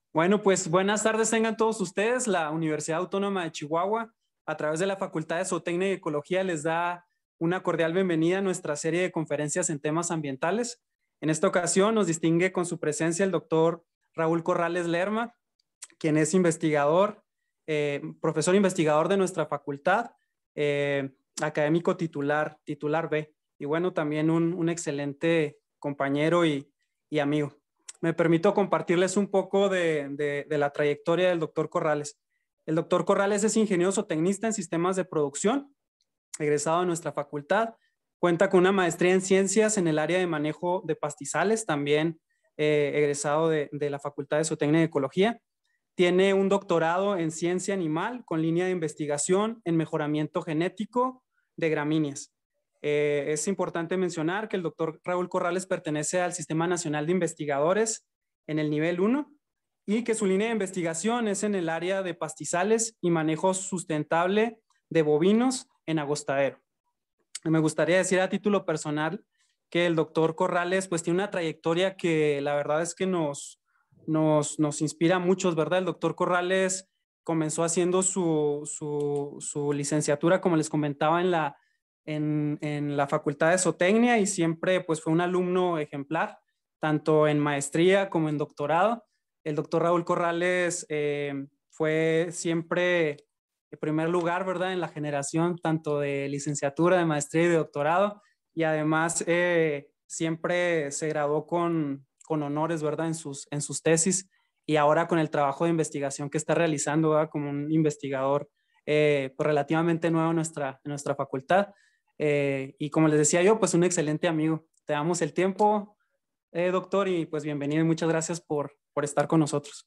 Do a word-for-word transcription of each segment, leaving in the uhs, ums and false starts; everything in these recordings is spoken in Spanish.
Bueno, pues buenas tardes tengan todos ustedes. La Universidad Autónoma de Chihuahua, a través de la Facultad de Zootecnia y Ecología, les da una cordial bienvenida a nuestra serie de conferencias en temas ambientales. En esta ocasión nos distingue con su presencia el doctor Raúl Corrales Lerma, quien es investigador, eh, profesor investigador de nuestra facultad, eh, académico titular, titular B, y bueno, también un, un excelente compañero y, y amigo. Me permito compartirles un poco de, de, de la trayectoria del doctor Corrales. El doctor Corrales es ingeniero zootecnista en sistemas de producción, egresado de nuestra facultad. Cuenta con una maestría en ciencias en el área de manejo de pastizales, también eh, egresado de, de la Facultad de Zootecnia y Ecología. Tiene un doctorado en ciencia animal con línea de investigación en mejoramiento genético de gramíneas. Eh, es importante mencionar que el doctor Raúl Corrales pertenece al Sistema Nacional de Investigadores en el nivel uno y que su línea de investigación es en el área de pastizales y manejo sustentable de bovinos en agostadero. Me gustaría decir a título personal que el doctor Corrales pues tiene una trayectoria que la verdad es que nos, nos, nos inspira a muchos, ¿verdad? El doctor Corrales comenzó haciendo su, su, su licenciatura, como les comentaba, en la, en, en la Facultad de Zootecnia y siempre pues fue un alumno ejemplar, tanto en maestría como en doctorado. El doctor Raúl Corrales eh, fue siempre en primer lugar, ¿verdad? En la generación tanto de licenciatura, de maestría y de doctorado, y además eh, siempre se graduó con, con honores, ¿verdad? En sus, en sus tesis y ahora con el trabajo de investigación que está realizando, ¿verdad? Como un investigador eh, pues relativamente nuevo en nuestra, en nuestra facultad. Eh, y como les decía yo, pues un excelente amigo. Te damos el tiempo, eh, doctor, y pues bienvenido y muchas gracias por, por estar con nosotros.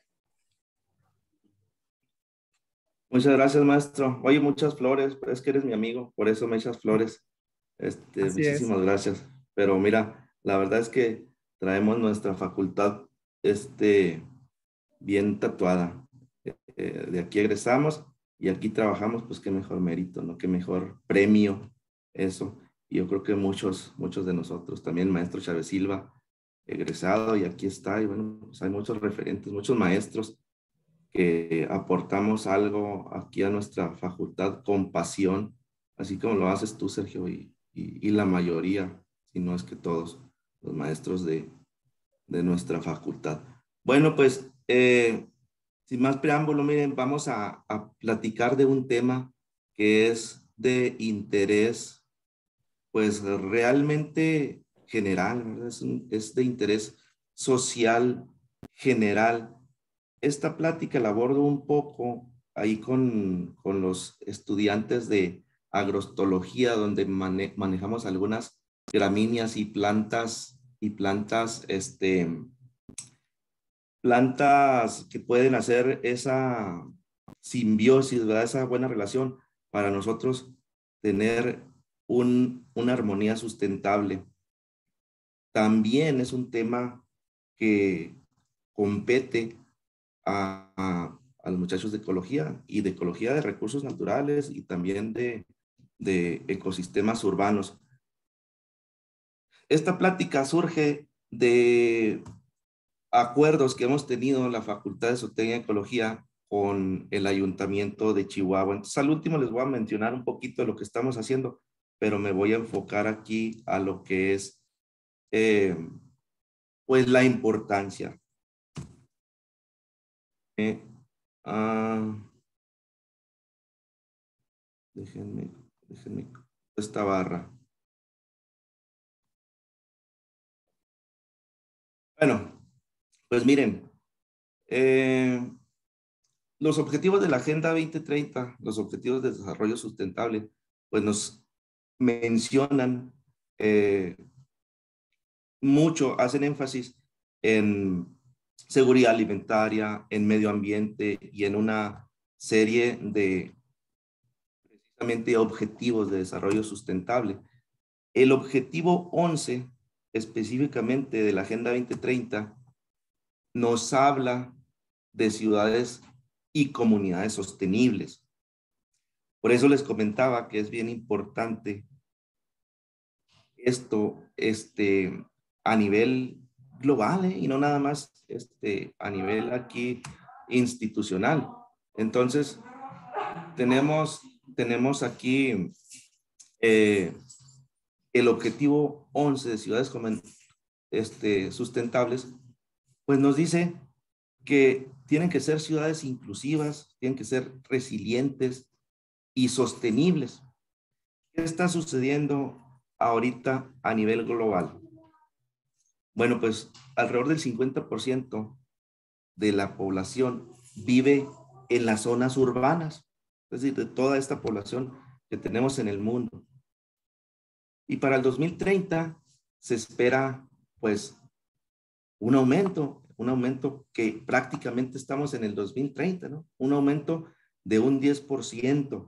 Muchas gracias, maestro. Oye, muchas flores, es que eres mi amigo, por eso me echas flores. Este, Así es. muchísimas gracias. Pero mira, la verdad es que traemos nuestra facultad, este, bien tatuada. Eh, de aquí egresamos y aquí trabajamos, pues qué mejor mérito, ¿no? Qué mejor premio, eso. Y yo creo que muchos, muchos de nosotros, también el maestro Chávez Silva, egresado, y aquí está, y bueno, pues hay muchos referentes, muchos maestros que aportamos algo aquí a nuestra facultad con pasión, así como lo haces tú, Sergio, y, y, y la mayoría, si no es que todos los maestros de, de nuestra facultad. Bueno, pues, eh, sin más preámbulo, miren, vamos a, a platicar de un tema que es de interés, pues realmente general, ¿verdad? Es, un, es de interés social general. Esta plática la abordo un poco ahí con, con los estudiantes de agrostología, donde mane, manejamos algunas gramíneas y plantas, y plantas, este, plantas que pueden hacer esa simbiosis, ¿verdad? Esa buena relación para nosotros tener un, una armonía sustentable. También es un tema que compete a, a, a los muchachos de ecología y de ecología de recursos naturales y también de, de ecosistemas urbanos. Esta plática surge de acuerdos que hemos tenido en la Facultad de Zootecnia y Ecología con el Ayuntamiento de Chihuahua. Entonces, al último les voy a mencionar un poquito de lo que estamos haciendo, pero me voy a enfocar aquí a lo que es, eh, pues, la importancia. Eh, uh, déjenme, déjenme esta barra. Bueno, pues miren, eh, los objetivos de la Agenda veinte treinta, los objetivos de desarrollo sustentable, pues nos mencionan eh, mucho, hacen énfasis en seguridad alimentaria, en medio ambiente y en una serie de precisamente objetivos de desarrollo sustentable. El objetivo once, específicamente de la Agenda veinte treinta, nos habla de ciudades y comunidades sostenibles. Por eso les comentaba que es bien importante esto este, a nivel global, ¿eh? Y no nada más este, a nivel aquí institucional. Entonces, tenemos, tenemos aquí eh, el objetivo once de ciudades este, sustentables, pues nos dice que tienen que ser ciudades inclusivas, tienen que ser resilientes y sostenibles. ¿Qué está sucediendo ahorita a nivel global? Bueno, pues alrededor del cincuenta por ciento de la población vive en las zonas urbanas, es decir, de toda esta población que tenemos en el mundo. Y para el dos mil treinta se espera, pues, un aumento, un aumento que prácticamente estamos en el dos mil treinta, ¿no? Un aumento de un diez por ciento.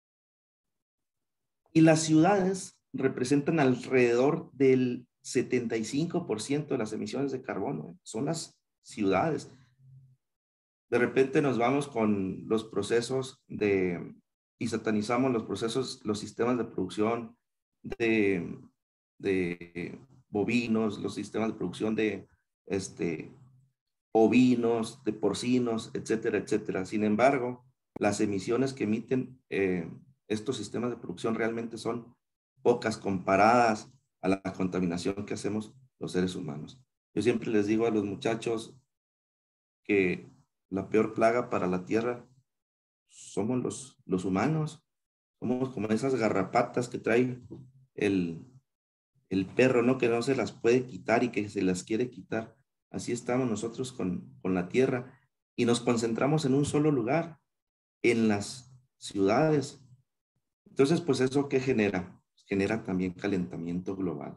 Y las ciudades representan alrededor del setenta y cinco por ciento de las emisiones de carbono, ¿eh? Son las ciudades. De repente nos vamos con los procesos de, y satanizamos los procesos, los sistemas de producción de, de bovinos, los sistemas de producción de este, ovinos, de porcinos, etcétera, etcétera. Sin embargo, las emisiones que emiten eh, estos sistemas de producción realmente son pocas comparadas a la contaminación que hacemos los seres humanos. Yo siempre les digo a los muchachos que la peor plaga para la tierra somos los, los humanos. Somos como esas garrapatas que trae el, el perro, ¿no? Que no se las puede quitar y que se las quiere quitar. Así estamos nosotros con, con la tierra y nos concentramos en un solo lugar, en las ciudades. Entonces, pues eso ¿qué genera? Genera también calentamiento global.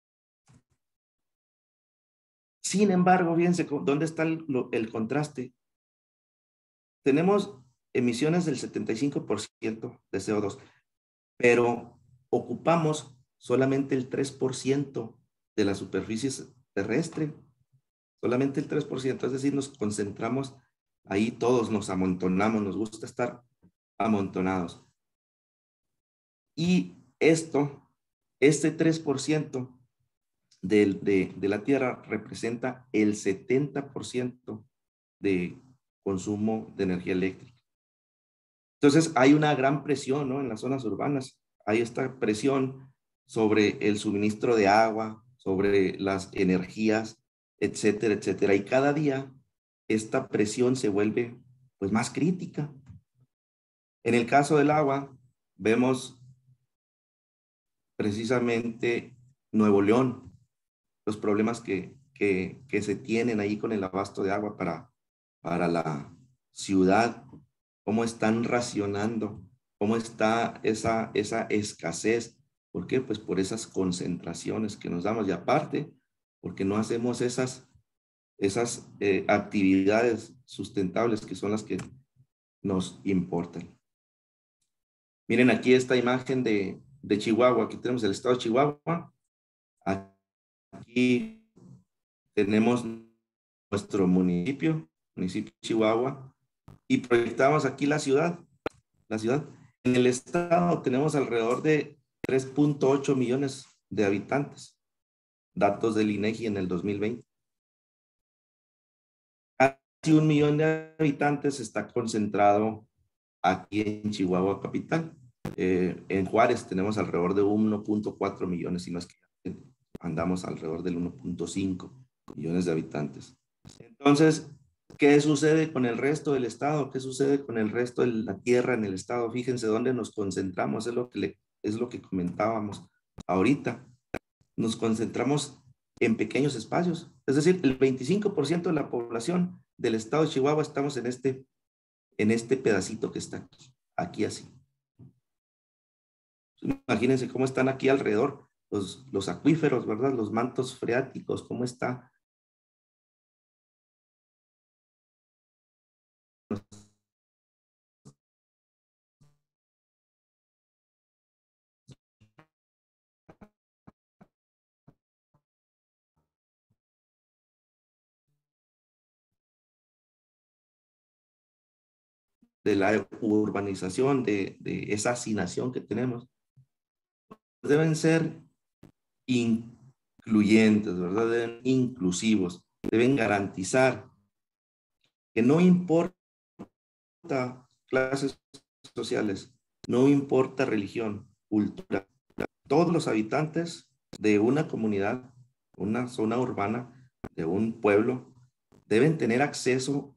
Sin embargo, fíjense, ¿dónde está el, el contraste? Tenemos emisiones del setenta y cinco por ciento de C O dos, pero ocupamos solamente el tres por ciento de la superficie terrestre, solamente el tres por ciento, es decir, nos concentramos ahí todos, nos amontonamos, nos gusta estar amontonados. Y esto, este tres por ciento de, de, de la Tierra representa el setenta por ciento de consumo de energía eléctrica. Entonces hay una gran presión, ¿no? En las zonas urbanas. Hay esta presión sobre el suministro de agua, sobre las energías, etcétera, etcétera. Y cada día esta presión se vuelve pues más crítica. En el caso del agua, vemos precisamente Nuevo León, los problemas que, que, que se tienen ahí con el abasto de agua para, para la ciudad, cómo están racionando, cómo está esa, esa escasez. ¿Por qué? Pues por esas concentraciones que nos damos y aparte, porque no hacemos esas, esas eh, actividades sustentables que son las que nos importan. Miren aquí esta imagen de, de Chihuahua. Aquí tenemos el estado de Chihuahua. Aquí tenemos nuestro municipio, municipio de Chihuahua, y proyectamos aquí la ciudad. La ciudad. En el estado tenemos alrededor de tres punto ocho millones de habitantes. Datos del INEGI en el dos mil veinte. Casi un millón de habitantes está concentrado aquí en Chihuahua capital. Eh, en Juárez tenemos alrededor de uno punto cuatro millones, si no es que andamos alrededor del uno punto cinco millones de habitantes. Entonces, ¿qué sucede con el resto del estado? ¿Qué sucede con el resto de la tierra en el estado? Fíjense dónde nos concentramos, es lo que, le, es lo que comentábamos ahorita. Nos concentramos en pequeños espacios, es decir, el veinticinco por ciento de la población del estado de Chihuahua estamos en este, en este pedacito que está aquí, aquí así. Imagínense cómo están aquí alrededor los, los acuíferos, ¿verdad? Los mantos freáticos, cómo está. De la urbanización, de, de esa hacinación que tenemos, deben ser incluso incluyentes, ¿verdad? Deben inclusivos, deben garantizar que no importa clases sociales, no importa religión, cultura, todos los habitantes de una comunidad, una zona urbana, de un pueblo, deben tener acceso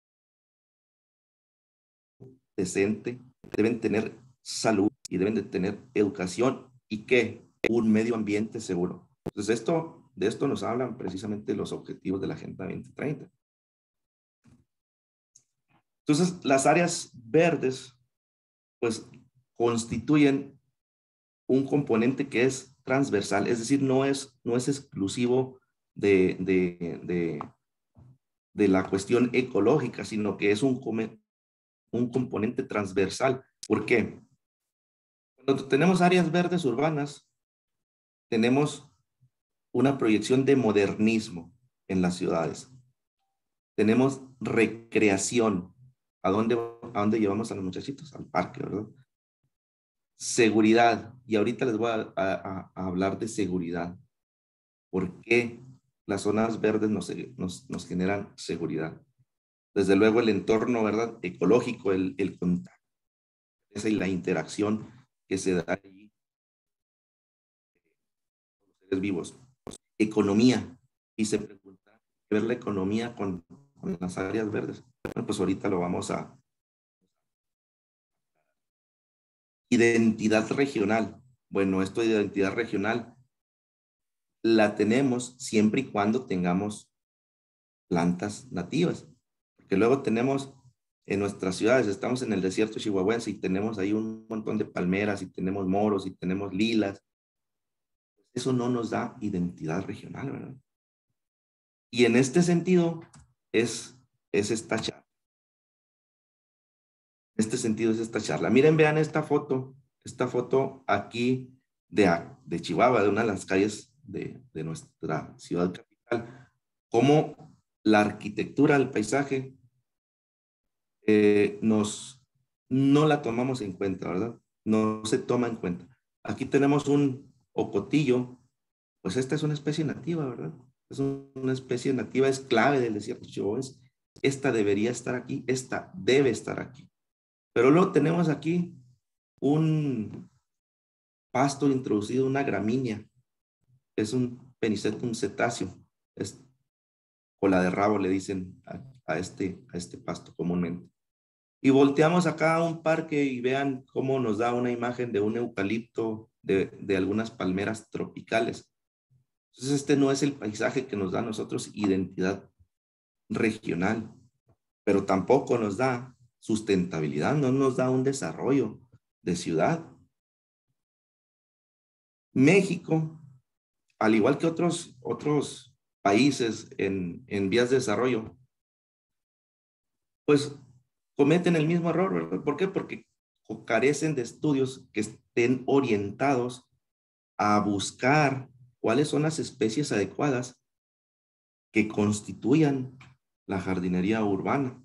decente, deben tener salud y deben de tener educación y ¿qué? Un medio ambiente seguro. Entonces esto, de esto nos hablan precisamente los objetivos de la Agenda veinte treinta. Entonces las áreas verdes pues constituyen un componente que es transversal, es decir, no es, no es exclusivo de, de, de, de la cuestión ecológica, sino que es un, un componente transversal. ¿Por qué? Cuando tenemos áreas verdes urbanas, tenemos una proyección de modernismo en las ciudades. Tenemos recreación. ¿A dónde, a dónde llevamos a los muchachitos? Al parque, ¿verdad? Seguridad. Y ahorita les voy a, a, a hablar de seguridad. ¿Por qué las zonas verdes nos, nos, nos generan seguridad? Desde luego el entorno, ¿verdad? Ecológico, el, el contacto y la interacción que se da allí con los seres vivos. Economía. Y se pregunta, ¿ver la economía con, con las áreas verdes? Bueno, pues ahorita lo vamos a... Identidad regional. Bueno, esto de identidad regional la tenemos siempre y cuando tengamos plantas nativas. Porque luego tenemos en nuestras ciudades, estamos en el desierto chihuahuense y tenemos ahí un montón de palmeras y tenemos moros y tenemos lilas. Eso no nos da identidad regional, ¿verdad? Y en este sentido es, es esta charla. En este sentido es esta charla. Miren, vean esta foto, esta foto aquí de, de Chihuahua, de una de las calles de, de nuestra ciudad capital, cómo la arquitectura, el paisaje, eh, nos, no la tomamos en cuenta, ¿verdad? No se toma en cuenta. Aquí tenemos un ocotillo, pues esta es una especie nativa, ¿verdad? Es una especie nativa, es clave del desierto chihuahuense. Esta debería estar aquí, esta debe estar aquí. Pero luego tenemos aquí un pasto introducido, una gramínea. Es un Penicetum cetáceo. Es cola de rabo, le dicen a, a, este, a este pasto comúnmente. Y volteamos acá a un parque y vean cómo nos da una imagen de un eucalipto, de, de algunas palmeras tropicales. Entonces este no es el paisaje que nos da a nosotros identidad regional, pero tampoco nos da sustentabilidad, no nos da un desarrollo de ciudad. México, al igual que otros, otros países en, en vías de desarrollo, pues cometen el mismo error, ¿verdad? ¿Por qué? Porque carecen de estudios que estén orientados a buscar cuáles son las especies adecuadas que constituyan la jardinería urbana.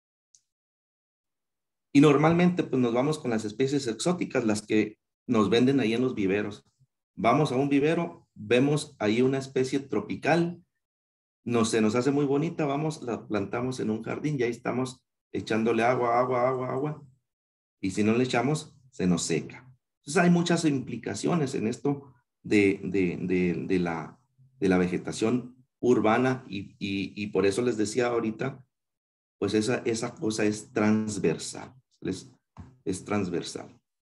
Y normalmente pues nos vamos con las especies exóticas, las que nos venden ahí en los viveros. Vamos a un vivero, vemos ahí una especie tropical, no, se nos hace muy bonita, vamos, la plantamos en un jardín y ahí estamos echándole agua, agua, agua, agua. Y si no le echamos, se nos seca. Entonces hay muchas implicaciones en esto de, de, de, de, la, de la vegetación urbana y, y, y por eso les decía ahorita, pues esa, esa cosa es transversal, es, es transversal.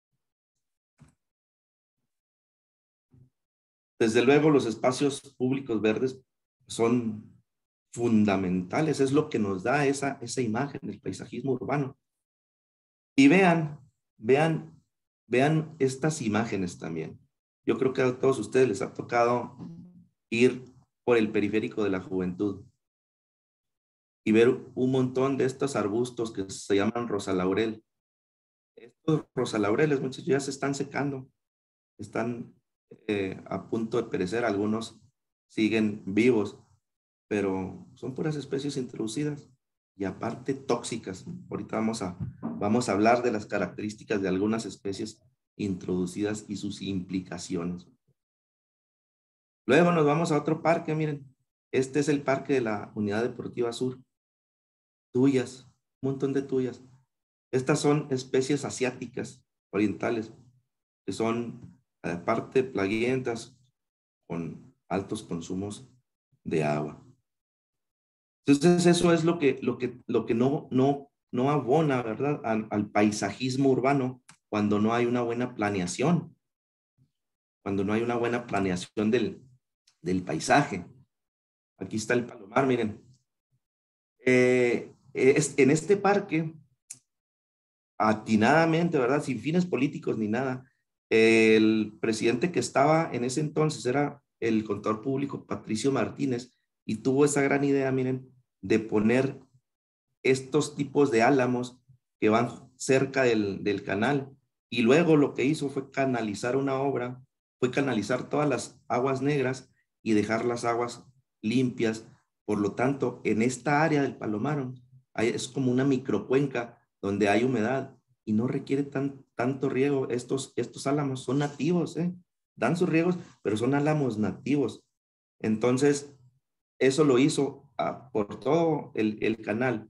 Desde luego los espacios públicos verdes son fundamentales, es lo que nos da esa, esa imagen del paisajismo urbano. Y vean, vean, vean estas imágenes también. Yo creo que a todos ustedes les ha tocado ir por el periférico de la juventud y ver un montón de estos arbustos que se llaman rosalaurel. Estos rosalaureles, muchos ya se están secando, están eh, a punto de perecer, algunos siguen vivos, pero son puras especies introducidas y aparte tóxicas. Ahorita vamos a, vamos a hablar de las características de algunas especies introducidas y sus implicaciones. Luego nos vamos a otro parque, miren. Este es el parque de la Unidad Deportiva Sur. Tuyas, un montón de tuyas. Estas son especies asiáticas, orientales, que son, aparte, plaguientas con altos consumos de agua. Entonces, eso es lo que, lo que, lo que no, no, no abona, ¿verdad?, al, al paisajismo urbano cuando no hay una buena planeación, cuando no hay una buena planeación del, del paisaje. Aquí está el palomar, miren. Eh, es, en este parque, atinadamente, ¿verdad?, sin fines políticos ni nada, el presidente que estaba en ese entonces era el contador público Patricio Martínez, y tuvo esa gran idea, miren, de poner estos tipos de álamos que van cerca del, del canal, y luego lo que hizo fue canalizar una obra, fue canalizar todas las aguas negras y dejar las aguas limpias. Por lo tanto, en esta área del Palomar hay, es como una microcuenca donde hay humedad y no requiere tan, tanto riego. Estos, estos álamos son nativos, ¿eh? Dan sus riegos, pero son álamos nativos. Entonces, eso lo hizo a, por todo el, el canal.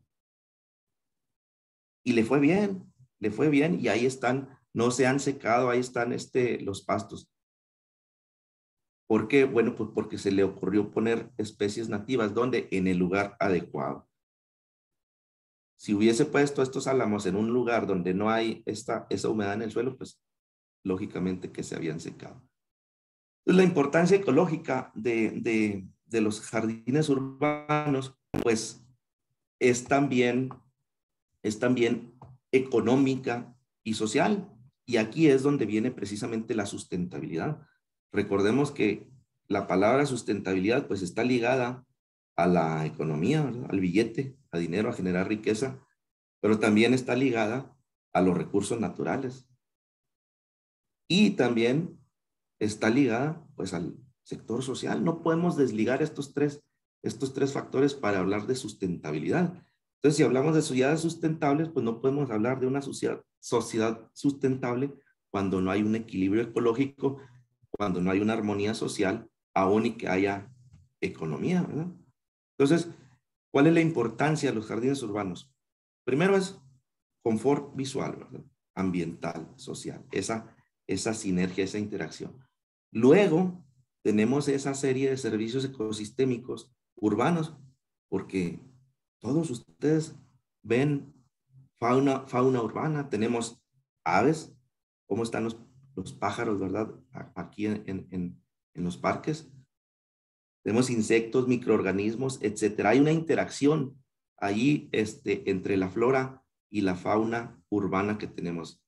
Y le fue bien, le fue bien, y ahí están, no se han secado, ahí están este, los pastos. ¿Por qué? Bueno, pues porque se le ocurrió poner especies nativas, ¿dónde? En el lugar adecuado. Si hubiese puesto estos álamos en un lugar donde no hay esta, esa humedad en el suelo, pues lógicamente que se habían secado. Entonces, la importancia ecológica de, de, de los jardines urbanos, pues es también, es también económica y social. Y aquí es donde viene precisamente la sustentabilidad. Recordemos que la palabra sustentabilidad pues está ligada a la economía, ¿verdad?, al billete, a dinero, a generar riqueza, pero también está ligada a los recursos naturales. Y también está ligada pues al sector social. No podemos desligar estos tres, estos tres factores para hablar de sustentabilidad. Entonces, si hablamos de sociedades sustentables, pues no podemos hablar de una sociedad, sociedad sustentable cuando no hay un equilibrio ecológico, cuando no hay una armonía social, aún y que haya economía, ¿verdad? Entonces, ¿cuál es la importancia de los jardines urbanos? Primero es confort visual, ¿verdad?, ambiental, social, esa, esa sinergia, esa interacción. Luego, tenemos esa serie de servicios ecosistémicos urbanos, porque todos ustedes ven fauna, fauna urbana, tenemos aves, cómo están los, los pájaros, ¿verdad?, aquí en, en, en los parques. Tenemos insectos, microorganismos, etcétera. Hay una interacción allí este, entre la flora y la fauna urbana que tenemos.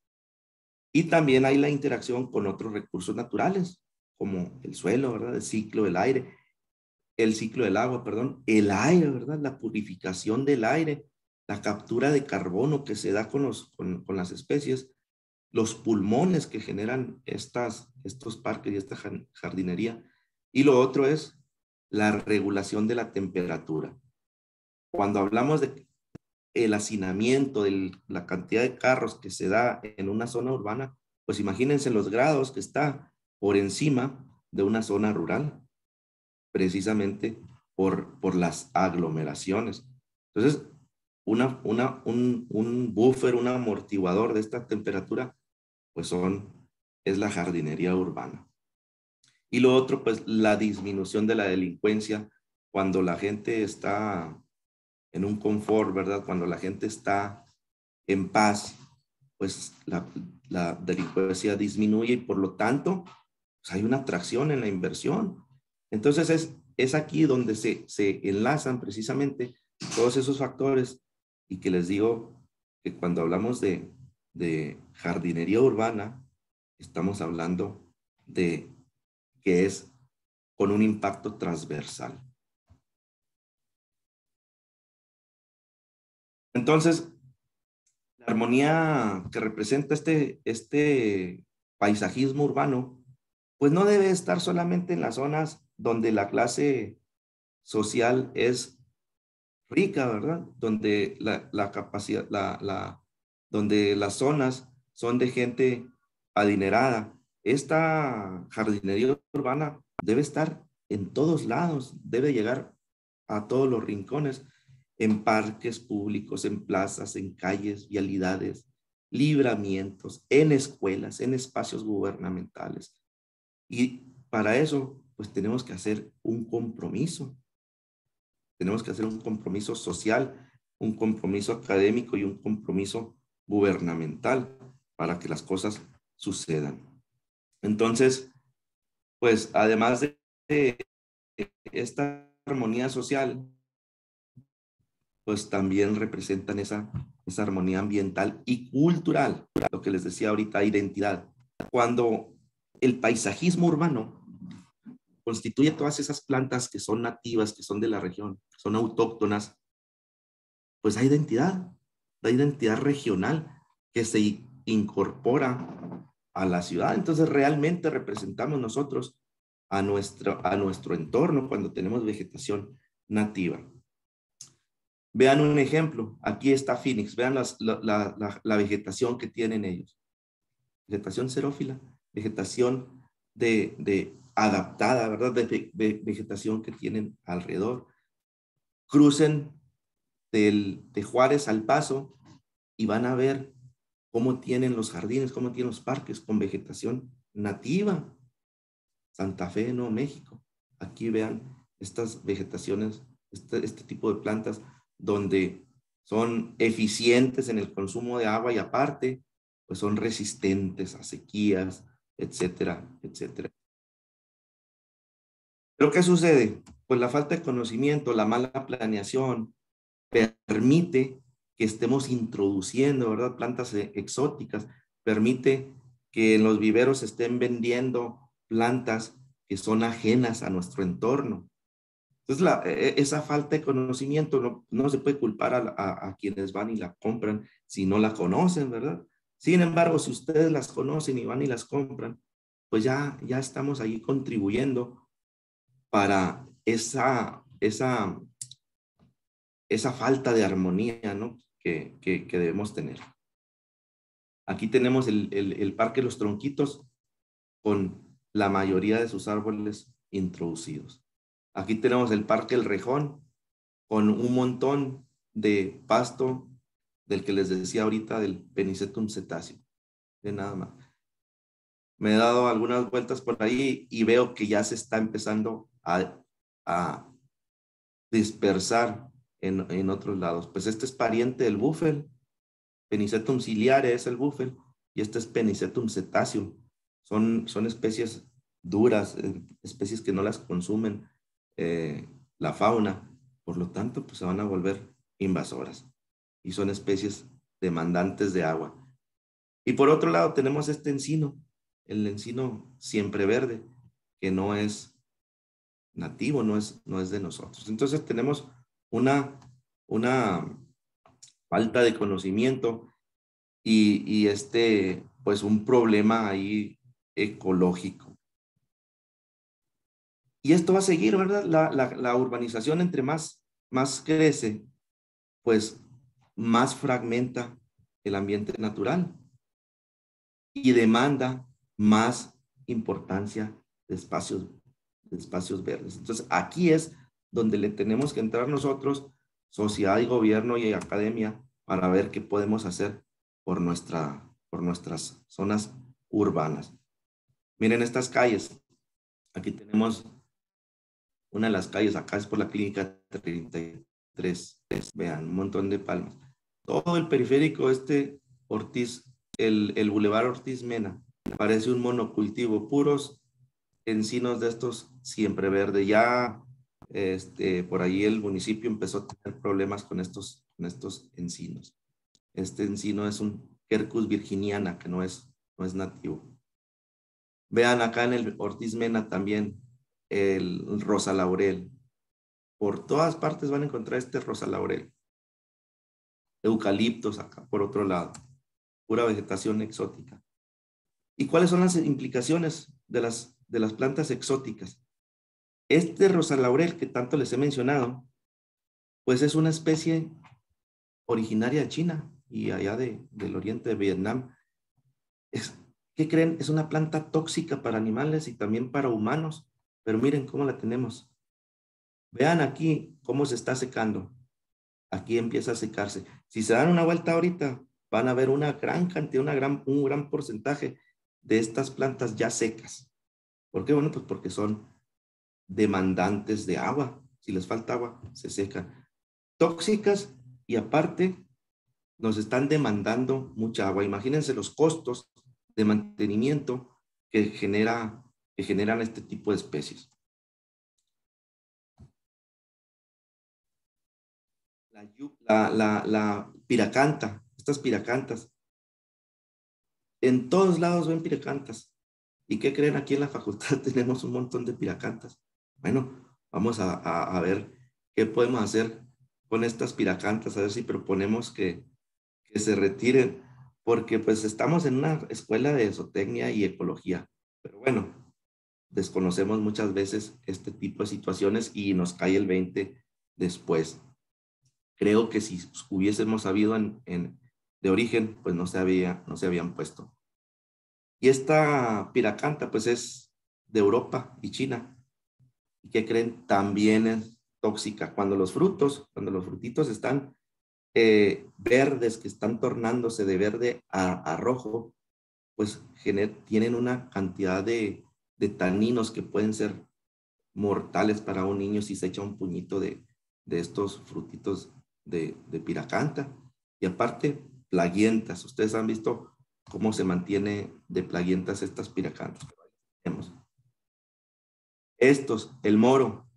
Y también hay la interacción con otros recursos naturales, como el suelo, ¿verdad?, el ciclo del aire, el ciclo del agua, perdón, el aire, ¿verdad?, la purificación del aire, la captura de carbono que se da con, los, con, con las especies, los pulmones que generan estas, estos parques y esta jardinería. Y lo otro es la regulación de la temperatura. Cuando hablamos de el hacinamiento, de la cantidad de carros que se da en una zona urbana, pues imagínense los grados que está por encima de una zona rural, precisamente por, por las aglomeraciones. Entonces, una, una, un, un buffer, un amortiguador de esta temperatura, pues son, es la jardinería urbana. Y lo otro, pues la disminución de la delincuencia cuando la gente está en un confort, ¿verdad? Cuando la gente está en paz, pues la, la delincuencia disminuye y por lo tanto pues hay una atracción en la inversión. Entonces es, es aquí donde se, se enlazan precisamente todos esos factores, y que les digo que cuando hablamos de, de jardinería urbana, estamos hablando de que es con un impacto transversal. Entonces, la armonía que representa este, este paisajismo urbano, pues no debe estar solamente en las zonas donde la clase social es rica, ¿verdad? Donde la, la capacidad, la, la, donde las zonas son de gente adinerada. Esta jardinería urbana debe estar en todos lados, debe llegar a todos los rincones, en parques públicos, en plazas, en calles, vialidades, libramientos, en escuelas, en espacios gubernamentales. Y para eso, pues tenemos que hacer un compromiso. Tenemos que hacer un compromiso social, un compromiso académico y un compromiso gubernamental para que las cosas sucedan. Entonces, pues además de esta armonía social, pues también representan esa, esa armonía ambiental y cultural, lo que les decía ahorita, identidad. Cuando el paisajismo urbano constituye todas esas plantas que son nativas, que son de la región, que son autóctonas, pues hay identidad, hay identidad regional que se incorpora a la ciudad. Entonces realmente representamos nosotros a nuestro, a nuestro entorno cuando tenemos vegetación nativa. Vean un ejemplo, aquí está Phoenix, vean las, la, la, la, la vegetación que tienen ellos. Vegetación xerófila, vegetación de, de adaptada, ¿verdad? De, de vegetación que tienen alrededor. Crucen del, de Juárez al Paso y van a ver cómo tienen los jardines, cómo tienen los parques con vegetación nativa. Santa Fe, Nuevo México. Aquí vean estas vegetaciones, este, este tipo de plantas donde son eficientes en el consumo de agua y aparte, pues son resistentes a sequías, etcétera, etcétera. ¿Pero qué sucede? Pues la falta de conocimiento, la mala planeación, permite que estemos introduciendo, ¿verdad? Plantas exóticas, permite que en los viveros se estén vendiendo plantas que son ajenas a nuestro entorno. Entonces, la, esa falta de conocimiento no, no se puede culpar a, a, a quienes van y la compran si no la conocen, ¿verdad? Sin embargo, si ustedes las conocen y van y las compran, pues ya, ya estamos ahí contribuyendo para esa, esa, esa falta de armonía, ¿no? que, que, que debemos tener. Aquí tenemos el, el, el Parque Los Tronquitos con la mayoría de sus árboles introducidos. Aquí tenemos el Parque El Rejón con un montón de pasto del que les decía ahorita del Penicetum cetáceo. De nada más. Me he dado algunas vueltas por ahí y veo que ya se está empezando a, a dispersar en, en otros lados. Pues este es pariente del búfel. Penicetum ciliare es el búfel y este es Penicetum cetáceo. Son, son especies duras, eh, especies que no las consumen eh, la fauna, por lo tanto, pues se van a volver invasoras y son especies demandantes de agua. Y por otro lado tenemos este encino, el encino siempre verde, que no es nativo, no es, no es de nosotros. Entonces tenemos una, una falta de conocimiento y, y este, pues un problema ahí ecológico. Y esto va a seguir, ¿verdad? La, la, la urbanización entre más, más crece, pues más fragmenta el ambiente natural y demanda más importancia de espacios, de espacios verdes. Entonces, aquí es donde le tenemos que entrar nosotros, sociedad y gobierno y academia, para ver qué podemos hacer por, nuestra, por nuestras zonas urbanas. Miren estas calles. Aquí tenemos una de las calles, acá es por la Clínica treinta y tres. Vean, un montón de palmas. Todo el periférico, este Ortiz, el, el Boulevard Ortiz Mena, parece un monocultivo, puros encinos de estos siempre verde. Ya este, por ahí el municipio empezó a tener problemas con estos, con estos encinos. Este encino es un Quercus virginiana, que no es, no es nativo. Vean acá en el Ortiz Mena también el rosa laurel. Por todas partes van a encontrar este rosa laurel. Eucaliptos acá por otro lado. Pura vegetación exótica. ¿Y cuáles son las implicaciones de las, de las plantas exóticas? Este rosa laurel que tanto les he mencionado, pues es una especie originaria de China y allá de, del oriente de Vietnam. Es, ¿qué creen? Es una planta tóxica para animales y también para humanos, pero miren cómo la tenemos. Vean aquí cómo se está secando. Aquí empieza a secarse. Si se dan una vuelta ahorita, van a ver una gran cantidad, una gran, un gran porcentaje de estas plantas ya secas. ¿Por qué? Bueno, pues porque son demandantes de agua. Si les falta agua, se secan. Tóxicas y aparte nos están demandando mucha agua. Imagínense los costos de mantenimiento que, genera, que generan este tipo de especies. La, la, la piracanta, estas piracantas. En todos lados ven piracantas. ¿Y qué creen? Aquí en la facultad tenemos un montón de piracantas. Bueno, vamos a, a, a ver qué podemos hacer con estas piracantas, a ver si proponemos que, que se retiren, porque pues estamos en una escuela de zootecnia y ecología, pero bueno, desconocemos muchas veces este tipo de situaciones y nos cae el veinte después. Creo que si hubiésemos sabido en, en, de origen, pues no se, había, no se habían puesto. Y esta piracanta, pues es de Europa y China. ¿Y qué creen? También es tóxica. Cuando los frutos, cuando los frutitos están eh, verdes, que están tornándose de verde a, a rojo, pues gener, tienen una cantidad de, de taninos que pueden ser mortales para un niño si se echa un puñito de, de estos frutitos de, de piracanta. Y aparte, plaguientas. Ustedes han visto cómo se mantiene de plaguientas estas piracantas. Estos, el moro,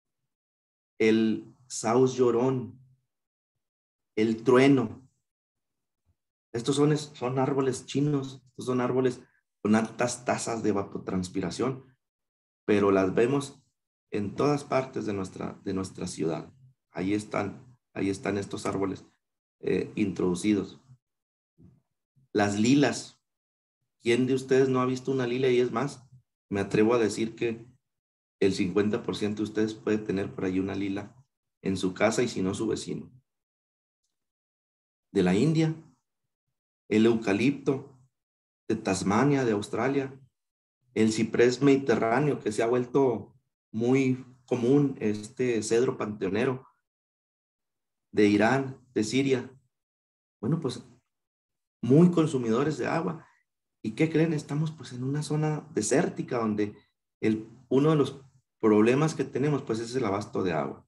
el saus llorón, el trueno. Estos son, son árboles chinos, estos son árboles con altas tasas de evapotranspiración, pero las vemos en todas partes de nuestra, de nuestra ciudad. Ahí están, ahí están estos árboles eh, introducidos. Las lilas. ¿Quién de ustedes no ha visto una lila? Y es más, me atrevo a decir que el cincuenta por ciento de ustedes puede tener por ahí una lila en su casa y si no su vecino. De la India, el eucalipto, de Tasmania, de Australia, el ciprés mediterráneo que se ha vuelto muy común, este cedro panteonero, de Irán, de Siria. Bueno, pues muy consumidores de agua. ¿Y qué creen? Estamos pues en una zona desértica donde el, uno de los problemas que tenemos pues es el abasto de agua.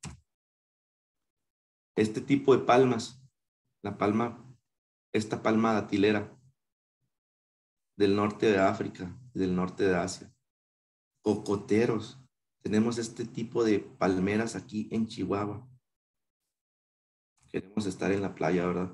Este tipo de palmas, la palma, esta palma datilera del norte de África y del norte de Asia. Cocoteros. Tenemos este tipo de palmeras aquí en Chihuahua. Queremos estar en la playa, ¿verdad?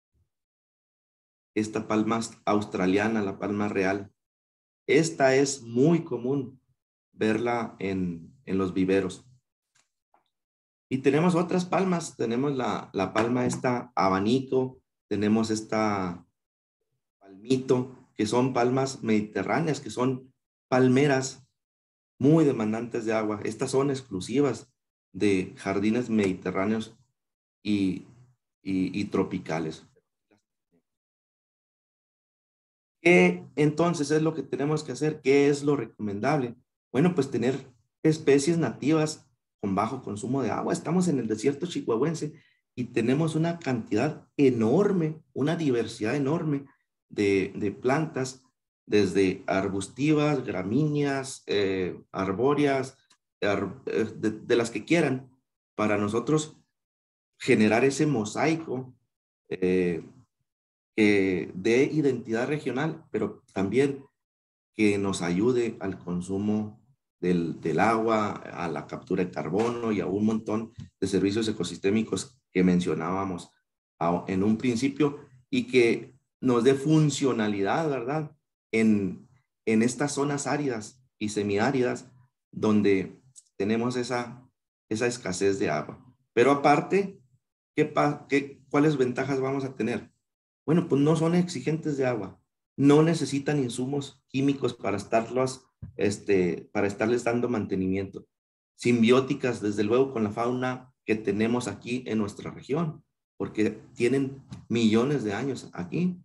Esta palma australiana, la palma real. Esta es muy común verla en, en los viveros. Y tenemos otras palmas. Tenemos la, la palma esta abanico, tenemos esta palmito, que son palmas mediterráneas, que son palmeras muy demandantes de agua. Estas son exclusivas de jardines mediterráneos y, y, y tropicales. ¿Qué entonces es lo que tenemos que hacer? ¿Qué es lo recomendable? Bueno, pues tener especies nativas con bajo consumo de agua. Estamos en el desierto chihuahuense y tenemos una cantidad enorme, una diversidad enorme de, de plantas, desde arbustivas, gramíneas, eh, arbóreas, ar, de, de las que quieran, para nosotros generar ese mosaico eh, eh, de identidad regional, pero también que nos ayude al consumo del, del agua, a la captura de carbono y a un montón de servicios ecosistémicos que mencionábamos a, en un principio y que nos dé funcionalidad, ¿verdad? En, en estas zonas áridas y semiáridas donde tenemos esa, esa escasez de agua. Pero aparte, ¿qué, qué, ¿cuáles ventajas vamos a tener? Bueno, pues no son exigentes de agua, no necesitan insumos químicos para estarlos, este, para estarles dando mantenimiento. Simbióticas, desde luego, con la fauna que tenemos aquí en nuestra región, porque tienen millones de años aquí.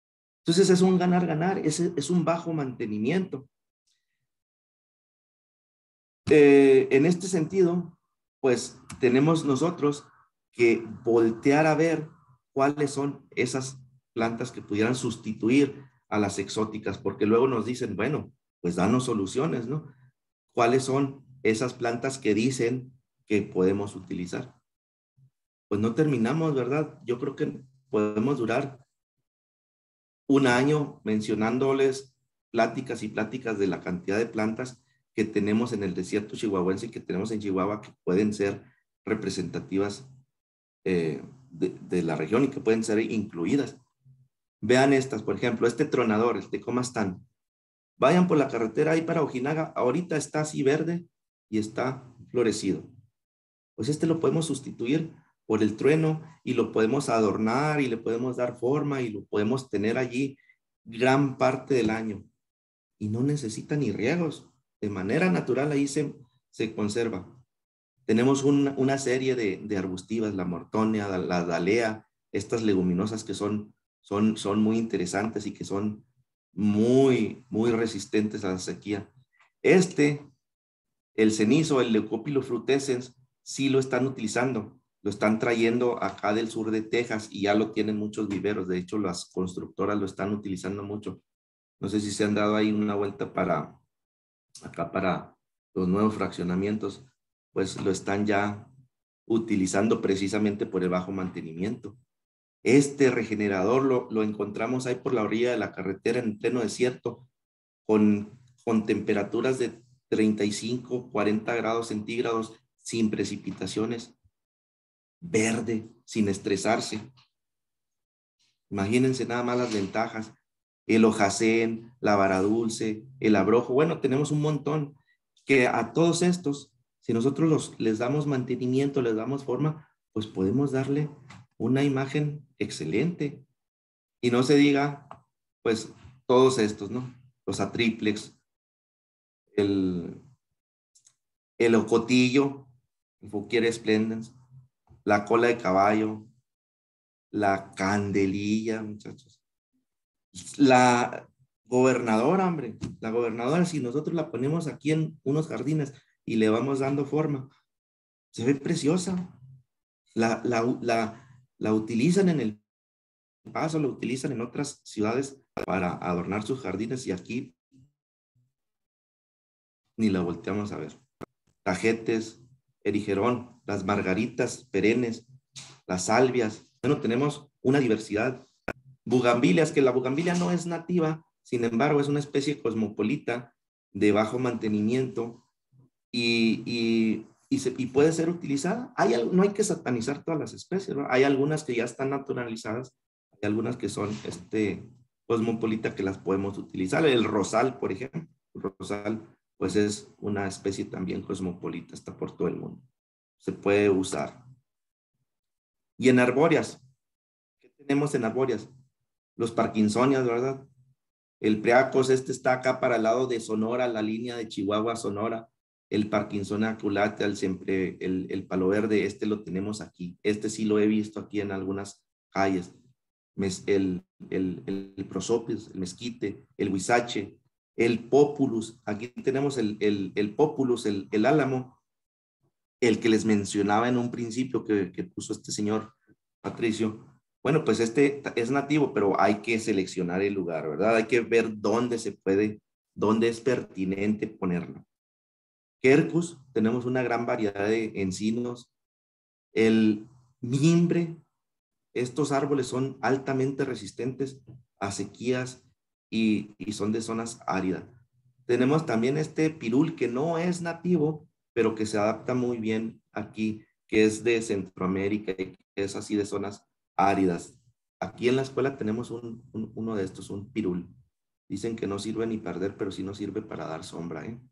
Entonces es un ganar-ganar, es, es un bajo mantenimiento. Eh, en este sentido, pues tenemos nosotros que voltear a ver cuáles son esas plantas que pudieran sustituir a las exóticas, porque luego nos dicen, bueno, pues danos soluciones, ¿no? ¿Cuáles son esas plantas que dicen que podemos utilizar? Pues no terminamos, ¿verdad? Yo creo que podemos durar un año mencionándoles pláticas y pláticas de la cantidad de plantas que tenemos en el desierto chihuahuense y que tenemos en Chihuahua que pueden ser representativas eh, de, de la región y que pueden ser incluidas. Vean estas, por ejemplo, este tronador, el tecomastán. Vayan por la carretera ahí para Ojinaga, ahorita está así verde y está florecido. Pues este lo podemos sustituir por el trueno y lo podemos adornar y le podemos dar forma y lo podemos tener allí gran parte del año. Y no necesita ni riegos. De manera natural ahí se, se conserva. Tenemos un, una serie de, de arbustivas, la mortonia, la, la dalea, estas leguminosas que son, son, son muy interesantes y que son muy, muy resistentes a la sequía. Este, el cenizo, el Leucophyllus frutescens, sí lo están utilizando. Lo están trayendo acá del sur de Texas y ya lo tienen muchos viveros. De hecho, las constructoras lo están utilizando mucho. No sé si se han dado ahí una vuelta para acá para los nuevos fraccionamientos, pues lo están ya utilizando precisamente por el bajo mantenimiento. Este regenerador lo, lo encontramos ahí por la orilla de la carretera en pleno desierto, con, con temperaturas de treinta y cinco, cuarenta grados centígrados, sin precipitaciones, verde, sin estresarse. Imagínense nada más las ventajas. El hojacén, la vara dulce, el abrojo. Bueno, tenemos un montón que a todos estos, si nosotros los, les damos mantenimiento, les damos forma, pues podemos darle una imagen excelente. Y no se diga, pues, todos estos, ¿no? Los atriplex, el, el ocotillo, el Fouquier splendens, la cola de caballo, la candelilla, muchachos. La gobernadora, hombre, la gobernadora, si nosotros la ponemos aquí en unos jardines y le vamos dando forma, se ve preciosa. La, la, la, la utilizan en el Paso, la utilizan en otras ciudades para adornar sus jardines y aquí ni la volteamos a ver. Tajetes, erigerón, las margaritas perennes, las salvias. Bueno, tenemos una diversidad. Bugambilias, que la bugambilia no es nativa, sin embargo, es una especie cosmopolita de bajo mantenimiento y, y, y, se, y puede ser utilizada. Hay, no hay que satanizar todas las especies, ¿no? Hay algunas que ya están naturalizadas, hay algunas que son este, cosmopolita que las podemos utilizar. El rosal, por ejemplo, el rosal, pues es una especie también cosmopolita, está por todo el mundo. Se puede usar. Y en arbóreas, ¿qué tenemos en arbóreas? Los parkinsonias, ¿verdad? El Priacos, este está acá para el lado de Sonora, la línea de Chihuahua, Sonora. El Parkinsonia aculátea, el siempre, el, el palo verde, este lo tenemos aquí. Este sí lo he visto aquí en algunas calles. El, el, el, el prosopis, el mezquite, el huizache, el populus. Aquí tenemos el, el, el populus, el, el álamo, el que les mencionaba en un principio que, que puso este señor Patricio. Bueno, pues este es nativo, pero hay que seleccionar el lugar, ¿verdad? Hay que ver dónde se puede, dónde es pertinente ponerlo. Quercus, tenemos una gran variedad de encinos. El mimbre, estos árboles son altamente resistentes a sequías y, y son de zonas áridas. Tenemos también este pirul que no es nativo, pero que se adapta muy bien aquí, que es de Centroamérica y que es así de zonas áridas. Aquí en la escuela tenemos un, un, uno de estos, un pirul. Dicen que no sirve ni perder, pero sí nos sirve para dar sombra, ¿eh?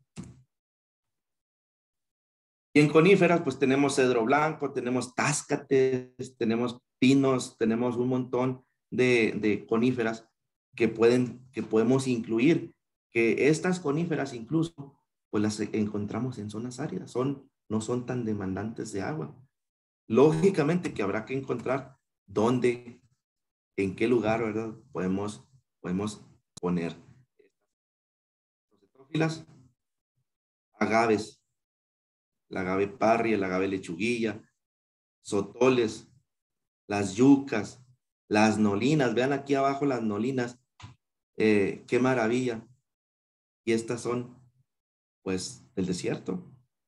Y en coníferas, pues tenemos cedro blanco, tenemos táscates, tenemos pinos, tenemos un montón de, de coníferas que, pueden, que podemos incluir. Que estas coníferas incluso, pues las encontramos en zonas áridas, son, no son tan demandantes de agua. Lógicamente que habrá que encontrar dónde, en qué lugar, ¿verdad? Podemos, podemos poner. Los agaves. el agave parry, el agave lechuguilla, sotoles, las yucas, las nolinas. Vean aquí abajo las nolinas. Eh, qué maravilla. Y estas son, pues, del desierto.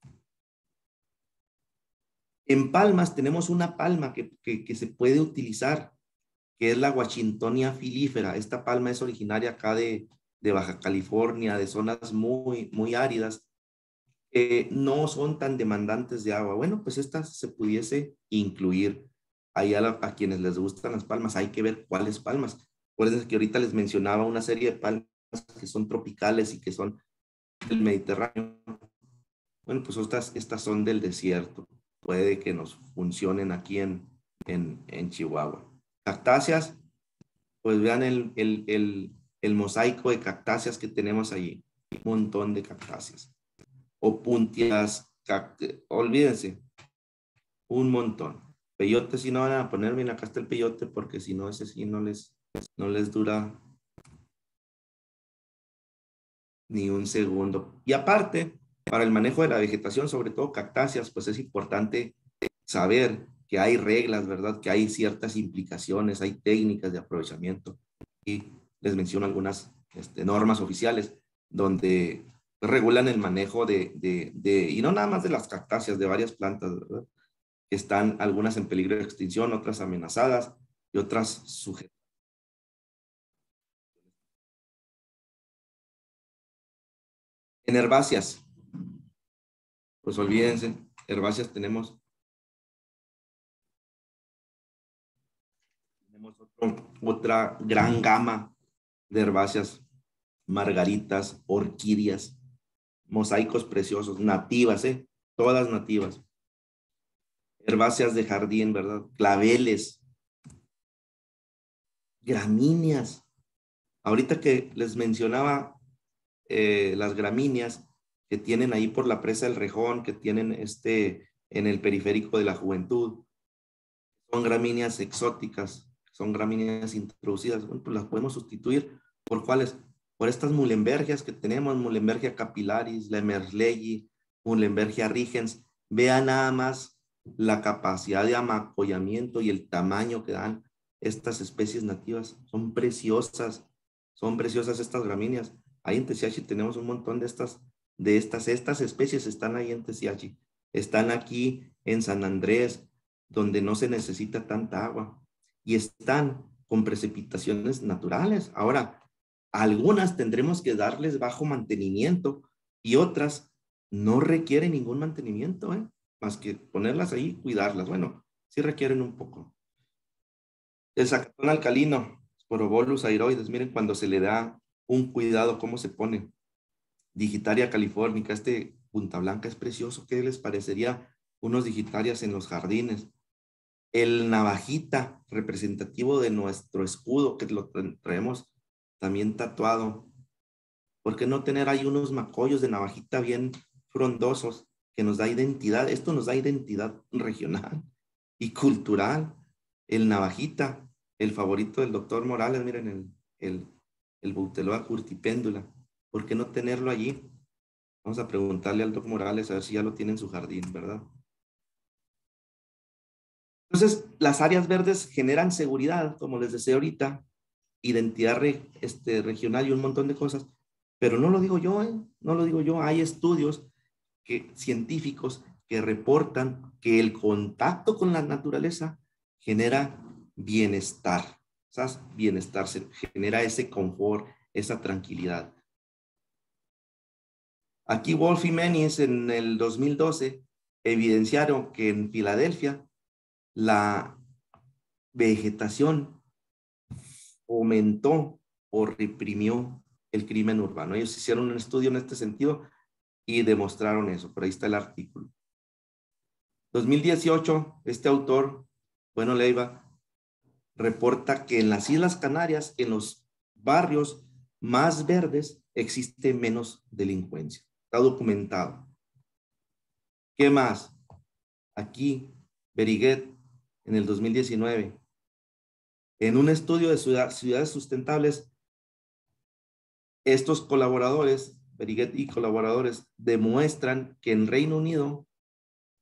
En palmas tenemos una palma que, que, que se puede utilizar, que es la Washingtonia filífera. Esta palma es originaria acá de, de Baja California, de zonas muy, muy áridas, que no son tan demandantes de agua. Bueno, pues esta se pudiese incluir ahí a, la, a quienes les gustan las palmas. Hay que ver cuáles palmas. Por eso es que ahorita les mencionaba una serie de palmas que son tropicales y que son del Mediterráneo. Bueno, pues estas, estas son del desierto. Puede que nos funcionen aquí en, en, en Chihuahua. Cactáceas, pues vean el, el, el, el mosaico de cactáceas que tenemos allí. Un montón de cactáceas. O puntias, olvídense, un montón. Peyote si no van a poner, bien, acá está el peyote, porque si no, ese sí no les, no les dura ni un segundo. Y aparte, para el manejo de la vegetación, sobre todo cactáceas, pues es importante saber que hay reglas, ¿verdad? Que hay ciertas implicaciones, hay técnicas de aprovechamiento. Y les menciono algunas este, normas oficiales donde regulan el manejo de, de, de, y no nada más de las cactáceas, de varias plantas, ¿verdad? Que están algunas en peligro de extinción, otras amenazadas y otras sujetas. En herbáceas, pues olvídense, herbáceas tenemos, tenemos otro, otra gran gama de herbáceas, margaritas, orquídeas, mosaicos preciosos, nativas, ¿eh? Todas nativas. Herbáceas de jardín, ¿verdad? Claveles, gramíneas. Ahorita que les mencionaba eh, las gramíneas que tienen ahí por la presa del Rejón, que tienen este en el periférico de la Juventud, son gramíneas exóticas, son gramíneas introducidas. Bueno, pues las podemos sustituir por cuáles, por estas muhlenbergias que tenemos, Muhlenbergia capillaris, la Emersley, Muhlenbergia rigens. Vean nada más la capacidad de amacollamiento y el tamaño que dan estas especies nativas. Son preciosas, son preciosas estas gramíneas. Ahí en Teciachi tenemos un montón de estas, de estas, estas especies están ahí en Teciachi. Están aquí en San Andrés, donde no se necesita tanta agua. Y están con precipitaciones naturales. Ahora, algunas tendremos que darles bajo mantenimiento y otras no requieren ningún mantenimiento, ¿eh? Más que ponerlas ahí y cuidarlas. Bueno, sí requieren un poco. El zacatón alcalino, Sporobolus aeroides, miren cuando se le da un cuidado, cómo se pone. Digitaria californica, este punta blanca es precioso. ¿Qué les parecería unos digitarias en los jardines? El navajita, representativo de nuestro escudo, que lo traemos también tatuado. ¿Por qué no tener ahí unos macollos de navajita bien frondosos que nos da identidad? Esto nos da identidad regional y cultural. El navajita, el favorito del doctor Morales, miren, el, el, el Bouteloa curtipéndula. ¿Por qué no tenerlo allí? Vamos a preguntarle al doctor Morales a ver si ya lo tiene en su jardín, ¿verdad? Entonces, las áreas verdes generan seguridad, como les decía ahorita, identidad re, este, regional y un montón de cosas, pero no lo digo yo, ¿eh? No lo digo yo. Hay estudios que, científicos que reportan que el contacto con la naturaleza genera bienestar, ¿sabes? Bienestar, se genera ese confort, esa tranquilidad. Aquí Wolf y Menis en el dos mil doce evidenciaron que en Filadelfia la vegetación aumentó o reprimió el crimen urbano. Ellos hicieron un estudio en este sentido y demostraron eso. Por ahí está el artículo. dos mil dieciocho, este autor, Bueno Leiva, reporta que en las Islas Canarias, en los barrios más verdes, existe menos delincuencia. Está documentado. ¿Qué más? Aquí, Beriguet, en el dos mil diecinueve, en un estudio de ciudad, ciudades sustentables, estos colaboradores, Beriguet y colaboradores, demuestran que en Reino Unido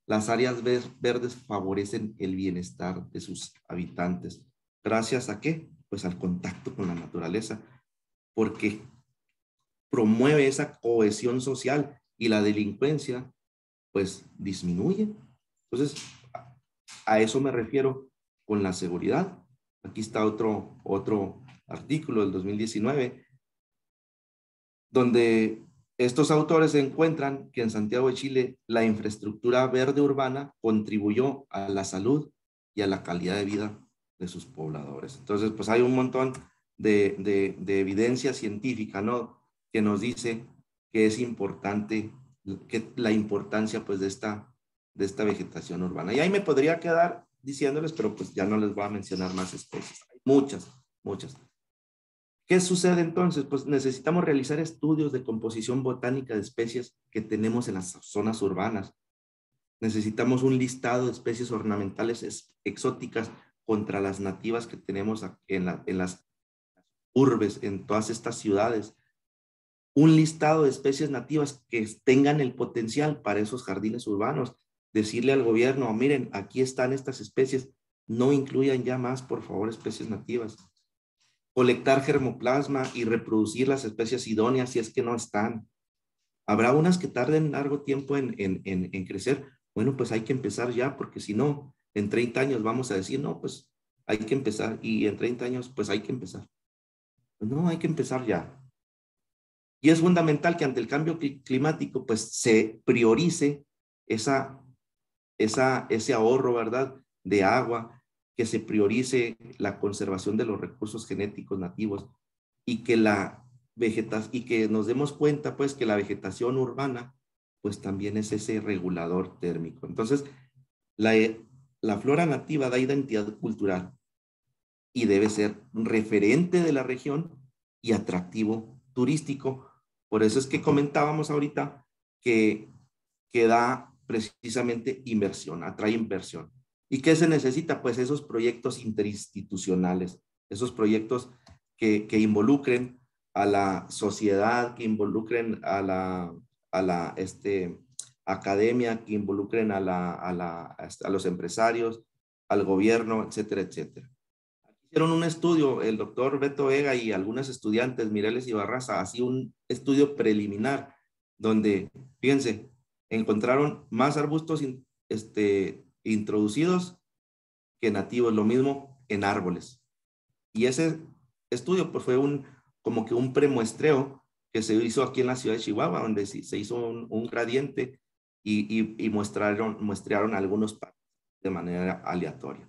Las áreas verdes favorecen el bienestar de sus habitantes. ¿Gracias a qué? Pues al contacto con la naturaleza, porque promueve esa cohesión social y la delincuencia pues disminuye. Entonces, a eso me refiero con la seguridad. Aquí está otro, otro artículo del dos mil diecinueve, donde estos autores encuentran que en Santiago de Chile la infraestructura verde urbana contribuyó a la salud y a la calidad de vida de sus pobladores. Entonces, pues hay un montón de, de, de evidencia científica, ¿no?, que nos dice que es importante, que la importancia pues de esta, de esta vegetación urbana. Y ahí me podría quedar diciéndoles, pero pues ya no les voy a mencionar más especies. Hay muchas, muchas. ¿Qué sucede entonces? Pues necesitamos realizar estudios de composición botánica de especies que tenemos en las zonas urbanas. Necesitamos un listado de especies ornamentales exóticas contra las nativas que tenemos en, la, en las urbes, en todas estas ciudades. Un listado de especies nativas que tengan el potencial para esos jardines urbanos. Decirle al gobierno, miren, aquí están estas especies, no incluyan ya más, por favor, especies nativas. Colectar germoplasma y reproducir las especies idóneas si es que no están. Habrá unas que tarden largo tiempo en, en, en, en crecer. Bueno, pues hay que empezar ya, porque si no, en treinta años vamos a decir, no, pues hay que empezar. Y en treinta años, pues hay que empezar. Pues no, hay que empezar ya. Y es fundamental que ante el cambio climático, pues se priorice esa, esa, ese ahorro, ¿verdad?, de agua, que se priorice la conservación de los recursos genéticos nativos y que la vegetación, y que nos demos cuenta, pues, que la vegetación urbana, pues también es ese regulador térmico. Entonces, la, la flora nativa da identidad cultural y debe ser referente de la región y atractivo turístico. Por eso es que comentábamos ahorita que, que da precisamente inversión, atrae inversión. ¿Y qué se necesita? Pues esos proyectos interinstitucionales, esos proyectos que, que involucren a la sociedad, que involucren a la, a la este, academia, que involucren a, la, a, la, a los empresarios, al gobierno, etcétera, etcétera. Hicieron un estudio, el doctor Beto Vega y algunos estudiantes, Mireles y Barraza, así un estudio preliminar, donde, fíjense, encontraron más arbustos in, este, introducidos que nativos, lo mismo en árboles. Y ese estudio pues fue un, como que un premuestreo que se hizo aquí en la ciudad de Chihuahua, donde se hizo un, un gradiente y, y, y muestraron, muestrearon algunos parques de manera aleatoria.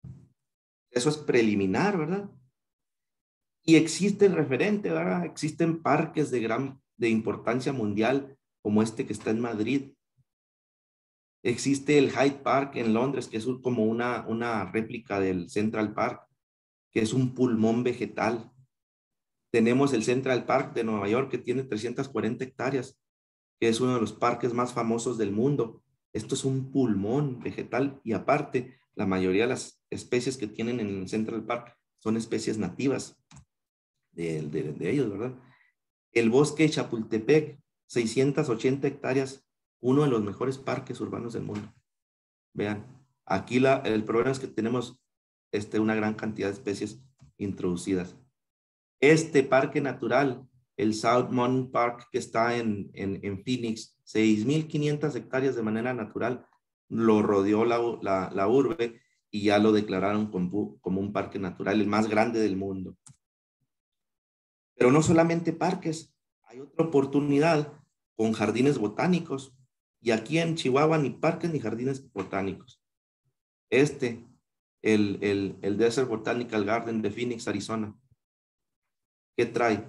Eso es preliminar, ¿verdad? Y existe el referente, ¿verdad? Existen parques de gran, de importancia mundial, como este que está en Madrid. Existe el Hyde Park en Londres, que es como una, una réplica del Central Park, que es un pulmón vegetal. Tenemos el Central Park de Nueva York, que tiene trescientas cuarenta hectáreas, que es uno de los parques más famosos del mundo. Esto es un pulmón vegetal y aparte, la mayoría de las especies que tienen en el Central Park son especies nativas de, de, de ellos, ¿verdad? El bosque Chapultepec, seiscientas ochenta hectáreas, uno de los mejores parques urbanos del mundo. Vean, aquí la, el problema es que tenemos este, una gran cantidad de especies introducidas. Este parque natural, el South Mountain Park, que está en, en, en Phoenix, seis mil quinientas hectáreas de manera natural, lo rodeó la, la, la urbe y ya lo declararon como, como un parque natural, el más grande del mundo. Pero no solamente parques, hay otra oportunidad con jardines botánicos. Y aquí en Chihuahua ni parques ni jardines botánicos. Este, el, el, el Desert Botanical Garden de Phoenix, Arizona. ¿Qué trae?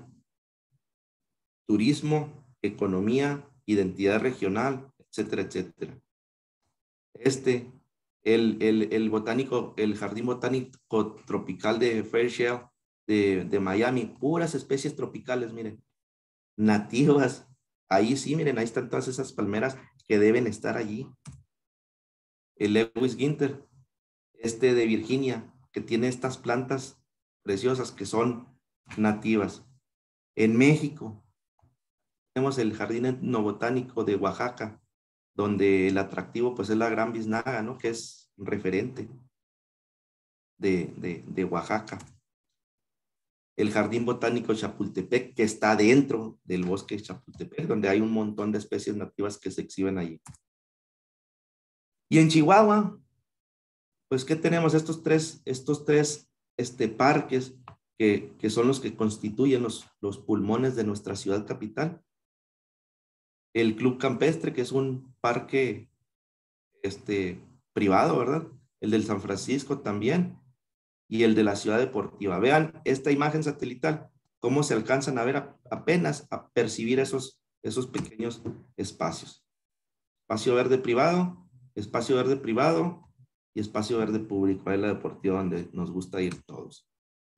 Turismo, economía, identidad regional, etcétera, etcétera. Este, el, el, el botánico, el Jardín Botánico Tropical de Fairchild de, de Miami, puras especies tropicales, miren, nativas. Ahí sí, miren, ahí están todas esas palmeras que deben estar allí. El Lewis Ginter, este de Virginia, que tiene estas plantas preciosas que son nativas. En México tenemos el Jardín Etnobotánico de Oaxaca, donde el atractivo pues es la Gran Biznaga, ¿no? Que es referente de, de, de Oaxaca. El Jardín Botánico Chapultepec, que está dentro del bosque de Chapultepec, donde hay un montón de especies nativas que se exhiben allí. Y en Chihuahua, pues, ¿qué tenemos? Estos tres, estos tres este, parques que, que son los que constituyen los, los pulmones de nuestra ciudad capital. El Club Campestre, que es un parque este, privado, ¿verdad? El del San Francisco también, y el de la Ciudad Deportiva. Vean esta imagen satelital, cómo se alcanzan a ver a, apenas a percibir esos, esos pequeños espacios. Espacio verde privado, espacio verde privado y espacio verde público. Ahí la deportiva donde nos gusta ir todos.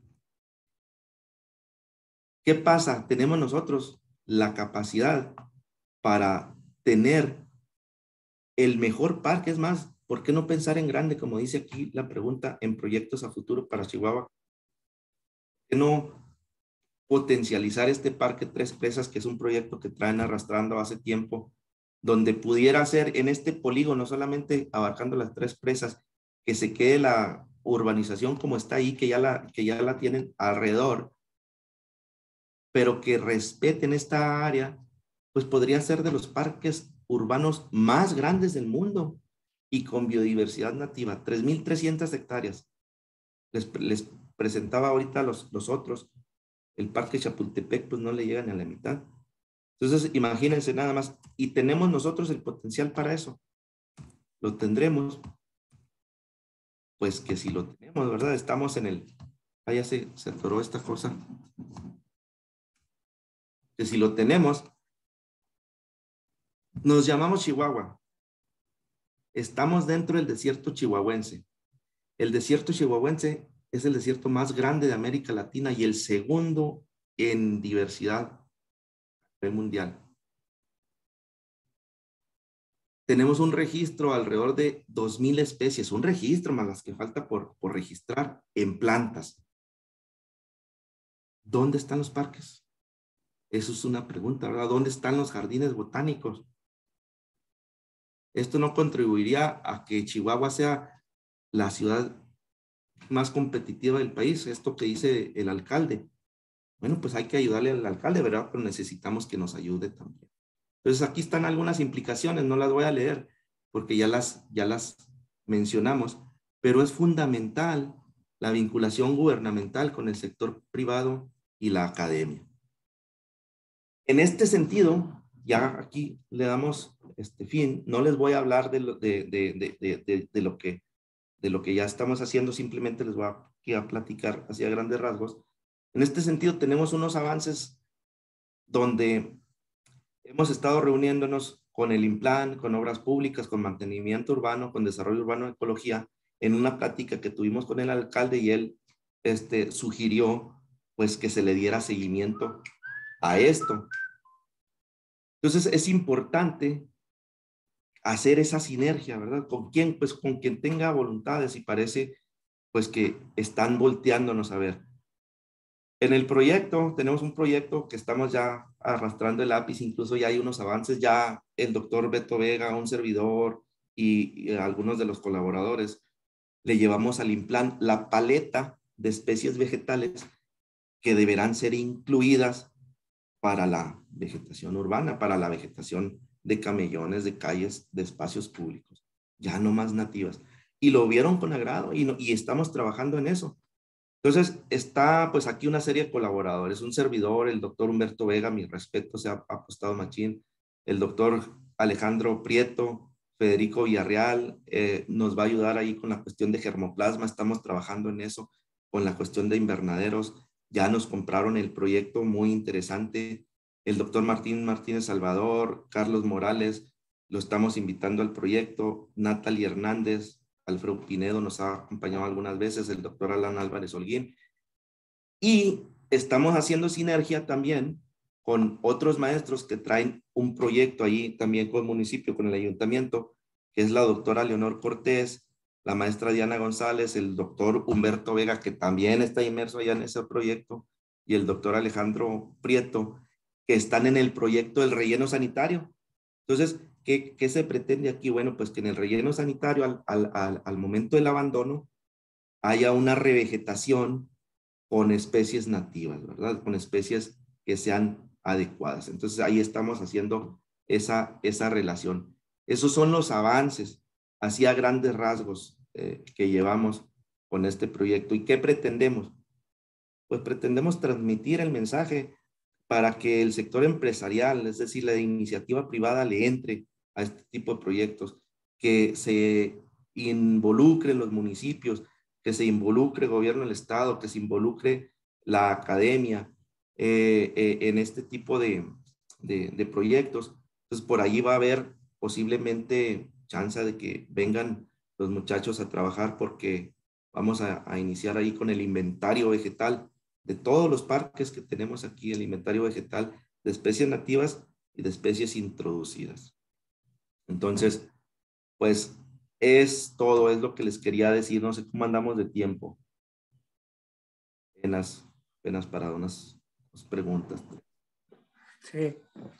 ¿Qué pasa? Tenemos nosotros la capacidad para tener el mejor parque. Es más, ¿por qué no pensar en grande, como dice aquí la pregunta, en proyectos a futuro para Chihuahua? ¿Por qué no potencializar este parque Tres Presas, que es un proyecto que traen arrastrando hace tiempo, donde pudiera ser en este polígono, solamente abarcando las Tres Presas, que se quede la urbanización como está ahí, que ya la, que ya la tienen alrededor, pero que respeten esta área, pues podría ser de los parques urbanos más grandes del mundo y con biodiversidad nativa, tres mil trescientas hectáreas. Les, les presentaba ahorita los, los otros. El parque Chapultepec pues no le llegan a la mitad. Entonces imagínense nada más, y tenemos nosotros el potencial para eso. Lo tendremos, pues que si lo tenemos, ¿verdad? Estamos en el, ah, ya se, se atoró esta cosa. Que si lo tenemos, nos llamamos Chihuahua. Estamos dentro del desierto chihuahuense. El desierto chihuahuense es el desierto más grande de América Latina y el segundo en diversidad a nivel mundial. Tenemos un registro alrededor de dos mil especies, un registro más las que falta por, por registrar en plantas. ¿Dónde están los parques? Eso es una pregunta, ¿verdad? ¿Dónde están los jardines botánicos? Esto no contribuiría a que Chihuahua sea la ciudad más competitiva del país, esto que dice el alcalde. Bueno, pues hay que ayudarle al alcalde, ¿verdad? Pero necesitamos que nos ayude también. Entonces aquí están algunas implicaciones, no las voy a leer porque ya las, ya las mencionamos, pero es fundamental la vinculación gubernamental con el sector privado y la academia. En este sentido, ya aquí le damos este fin, no les voy a hablar de lo, de, de, de, de, de, de lo, que, de lo que ya estamos haciendo, simplemente les voy a, aquí a platicar hacia grandes rasgos. En este sentido, tenemos unos avances donde hemos estado reuniéndonos con el INPLAN, con obras públicas, con mantenimiento urbano, con desarrollo urbano, ecología, en una plática que tuvimos con el alcalde y él este, sugirió pues que se le diera seguimiento a esto. Entonces es importante hacer esa sinergia, ¿verdad? ¿Con quién? Pues con quien tenga voluntades y parece pues que están volteándonos a ver. En el proyecto, tenemos un proyecto que estamos ya arrastrando el lápiz, incluso ya hay unos avances, ya el doctor Beto Vega, un servidor y, y algunos de los colaboradores, le llevamos al INPLAN la paleta de especies vegetales que deberán ser incluidas para la vegetación urbana, para la vegetación de camellones, de calles, de espacios públicos, ya no más nativas. Y lo vieron con agrado y, no, y estamos trabajando en eso. Entonces, está pues aquí una serie de colaboradores, un servidor, el doctor Humberto Vega, mi respeto, se ha apostado machín, el doctor Alejandro Prieto, Federico Villarreal, eh, nos va a ayudar ahí con la cuestión de germoplasma, estamos trabajando en eso, con la cuestión de invernaderos, ya nos compraron el proyecto, muy interesante, el doctor Martín Martínez Salvador, Carlos Morales, lo estamos invitando al proyecto, Natalie Hernández, Alfredo Pinedo nos ha acompañado algunas veces, el doctor Alan Álvarez Holguín. Y estamos haciendo sinergia también con otros maestros que traen un proyecto ahí también con el municipio, con el ayuntamiento, que es la doctora Leonor Cortés, la maestra Diana González, el doctor Humberto Vega, que también está inmerso allá en ese proyecto, y el doctor Alejandro Prieto, que están en el proyecto del relleno sanitario. Entonces, ¿qué, qué se pretende aquí? Bueno, pues que en el relleno sanitario, al, al, al, al momento del abandono, haya una revegetación con especies nativas, ¿verdad? Con especies que sean adecuadas. Entonces ahí estamos haciendo esa, esa relación. Esos son los avances, así a grandes rasgos, eh, que llevamos con este proyecto. ¿Y qué pretendemos? Pues pretendemos transmitir el mensaje para que el sector empresarial, es decir, la iniciativa privada, le entre a este tipo de proyectos, que se involucre los municipios, que se involucre el gobierno del estado, que se involucre la academia eh, eh, en este tipo de, de, de proyectos. Entonces, por allí va a haber posiblemente chance de que vengan los muchachos a trabajar, porque vamos a, a iniciar ahí con el inventario vegetal de todos los parques que tenemos aquí, el inventario vegetal de especies nativas y de especies introducidas. Entonces, pues es todo, es lo que les quería decir. No sé cómo andamos de tiempo. Apenas, apenas para unas, unas preguntas. Sí.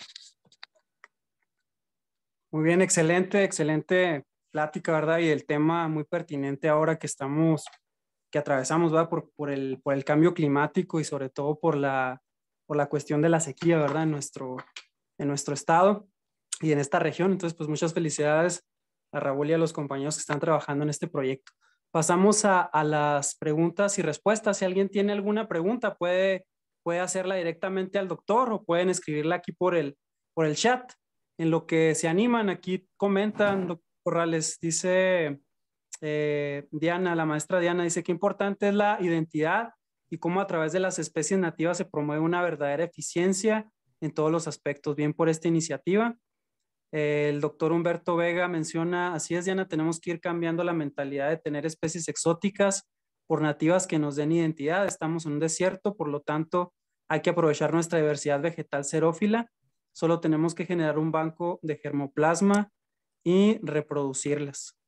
Muy bien, excelente, excelente plática, ¿verdad? Y el tema muy pertinente ahora que estamos, que atravesamos, ¿verdad? Por, por el, por el cambio climático y sobre todo por la, por la cuestión de la sequía, ¿verdad? En nuestro, en nuestro estado y en esta región. Entonces, pues muchas felicidades a Raúl y a los compañeros que están trabajando en este proyecto. Pasamos a, a las preguntas y respuestas. Si alguien tiene alguna pregunta, puede, puede hacerla directamente al doctor o pueden escribirla aquí por el, por el chat. En lo que se animan, aquí comentan, doctor Corrales, dice eh, Diana, la maestra Diana, dice que importante es la identidad y cómo a través de las especies nativas se promueve una verdadera eficiencia en todos los aspectos. Bien por esta iniciativa. Eh, el doctor Humberto Vega menciona, así es, Diana, tenemos que ir cambiando la mentalidad de tener especies exóticas por nativas que nos den identidad. Estamos en un desierto, por lo tanto, hay que aprovechar nuestra diversidad vegetal xerófila. Solo tenemos que generar un banco de germoplasma y reproducirlas.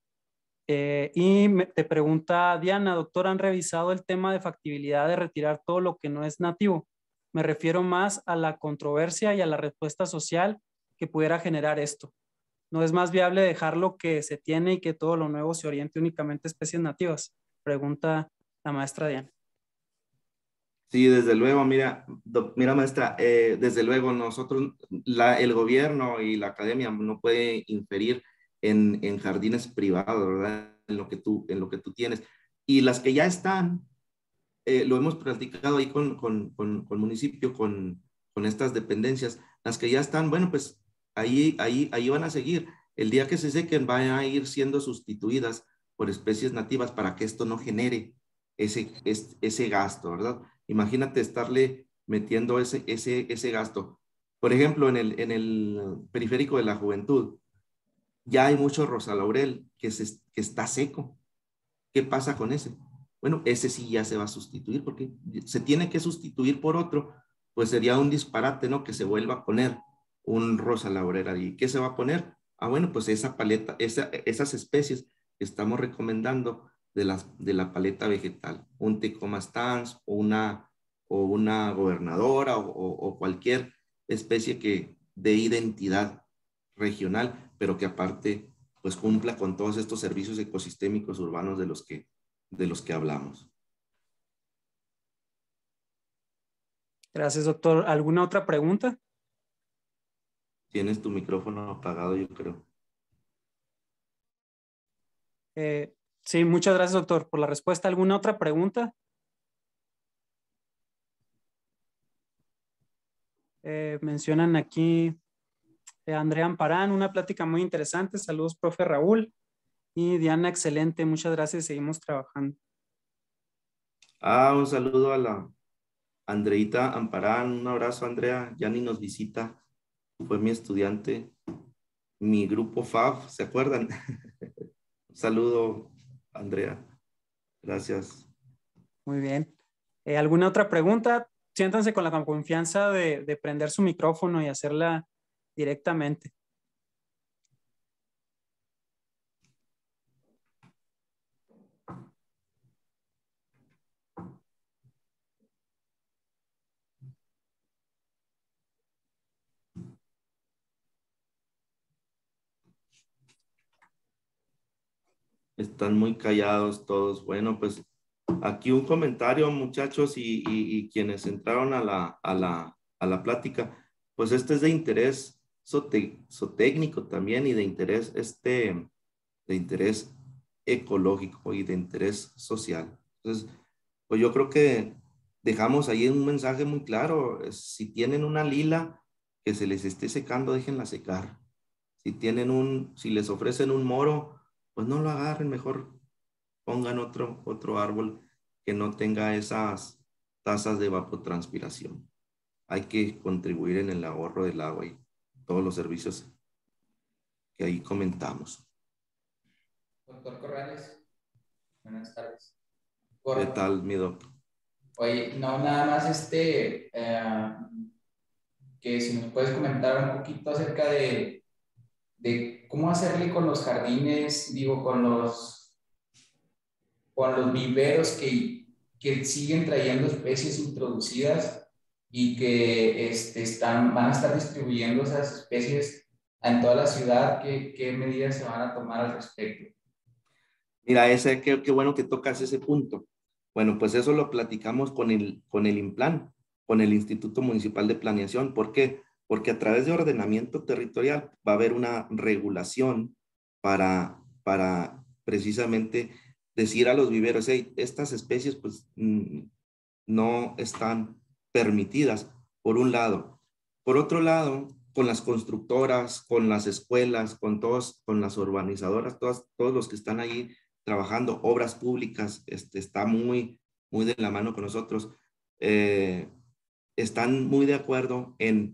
Eh, y me, te pregunta Diana, doctor, ¿han revisado el tema de factibilidad de retirar todo lo que no es nativo? Me refiero más a la controversia y a la respuesta social que pudiera generar esto. ¿No es más viable dejar lo que se tiene y que todo lo nuevo se oriente únicamente a especies nativas? Pregunta la maestra Diana. Sí, desde luego, mira, do, mira maestra, eh, desde luego nosotros, la, el gobierno y la academia no puede inferir en, en jardines privados, ¿verdad? En lo que tú, en lo que tú tienes. Y las que ya están, eh, lo hemos practicado ahí con, con, con, con municipio, con, con estas dependencias, las que ya están, bueno, pues ahí, ahí, ahí van a seguir. El día que se sequen van a ir siendo sustituidas por especies nativas para que esto no genere ese, ese, ese gasto, ¿verdad? Imagínate estarle metiendo ese, ese, ese gasto. Por ejemplo, en el, en el periférico de la juventud, ya hay mucho rosalaurel que, se, que está seco. ¿Qué pasa con ese? Bueno, ese sí ya se va a sustituir porque se tiene que sustituir por otro, pues sería un disparate, ¿no? Que se vuelva a poner un rosa laurel ahí. ¿Qué se va a poner? Ah, bueno, pues esa paleta, esa, esas especies que estamos recomendando de, las, de la paleta vegetal, un Tecomastans o una, o una gobernadora o, o, o cualquier especie que dé identidad regional, pero que aparte pues cumpla con todos estos servicios ecosistémicos urbanos de los que, de los que hablamos. Gracias, doctor. ¿Alguna otra pregunta? Tienes tu micrófono apagado, yo creo. Eh, sí, muchas gracias, doctor, por la respuesta. ¿Alguna otra pregunta? Eh, mencionan aquí eh, Andrea Amparán, una plática muy interesante. Saludos, profe Raúl. Y Diana, excelente. Muchas gracias. Seguimos trabajando. Ah, un saludo a la Andreita Amparán. Un abrazo, Andrea. Ya ni nos visita. Fue mi estudiante, mi grupo F A B, ¿se acuerdan? Un saludo, Andrea. Gracias. Muy bien. Eh, ¿alguna otra pregunta? Siéntanse con la confianza de, de prender su micrófono y hacerla directamente. Están muy callados todos. Bueno, pues aquí un comentario, muchachos, y, y, y quienes entraron a la, a, la, a la plática. Pues este es de interés zote, zootécnico también y de interés, este, de interés ecológico y de interés social. Entonces, pues yo creo que dejamos ahí un mensaje muy claro. Si tienen una lila que se les esté secando, déjenla secar. Si tienen un, si les ofrecen un moro, pues no lo agarren, mejor pongan otro, otro árbol que no tenga esas tasas de evapotranspiración. Hay que contribuir en el ahorro del agua y todos los servicios que ahí comentamos. Doctor Corrales, buenas tardes. ¿Qué Por, tal, mi doctor? Oye, no, nada más este, eh, que si nos puedes comentar un poquito acerca de, de cómo hacerle con los jardines, digo, con los, con los viveros que, que siguen trayendo especies introducidas y que este, están, van a estar distribuyendo esas especies en toda la ciudad. ¿Qué, qué medidas se van a tomar al respecto? Mira, ese, qué, qué bueno que tocas ese punto. Bueno, pues eso lo platicamos con el, con el INPLAN, con el Instituto Municipal de Planeación. ¿Por qué? Porque a través de ordenamiento territorial va a haber una regulación para, para precisamente decir a los viveros, hey, estas especies pues mm, no están permitidas, por un lado. Por otro lado, con las constructoras, con las escuelas, con todos, con las urbanizadoras, todas, todos los que están ahí trabajando, obras públicas, este, está muy, muy de la mano con nosotros. Eh, están muy de acuerdo en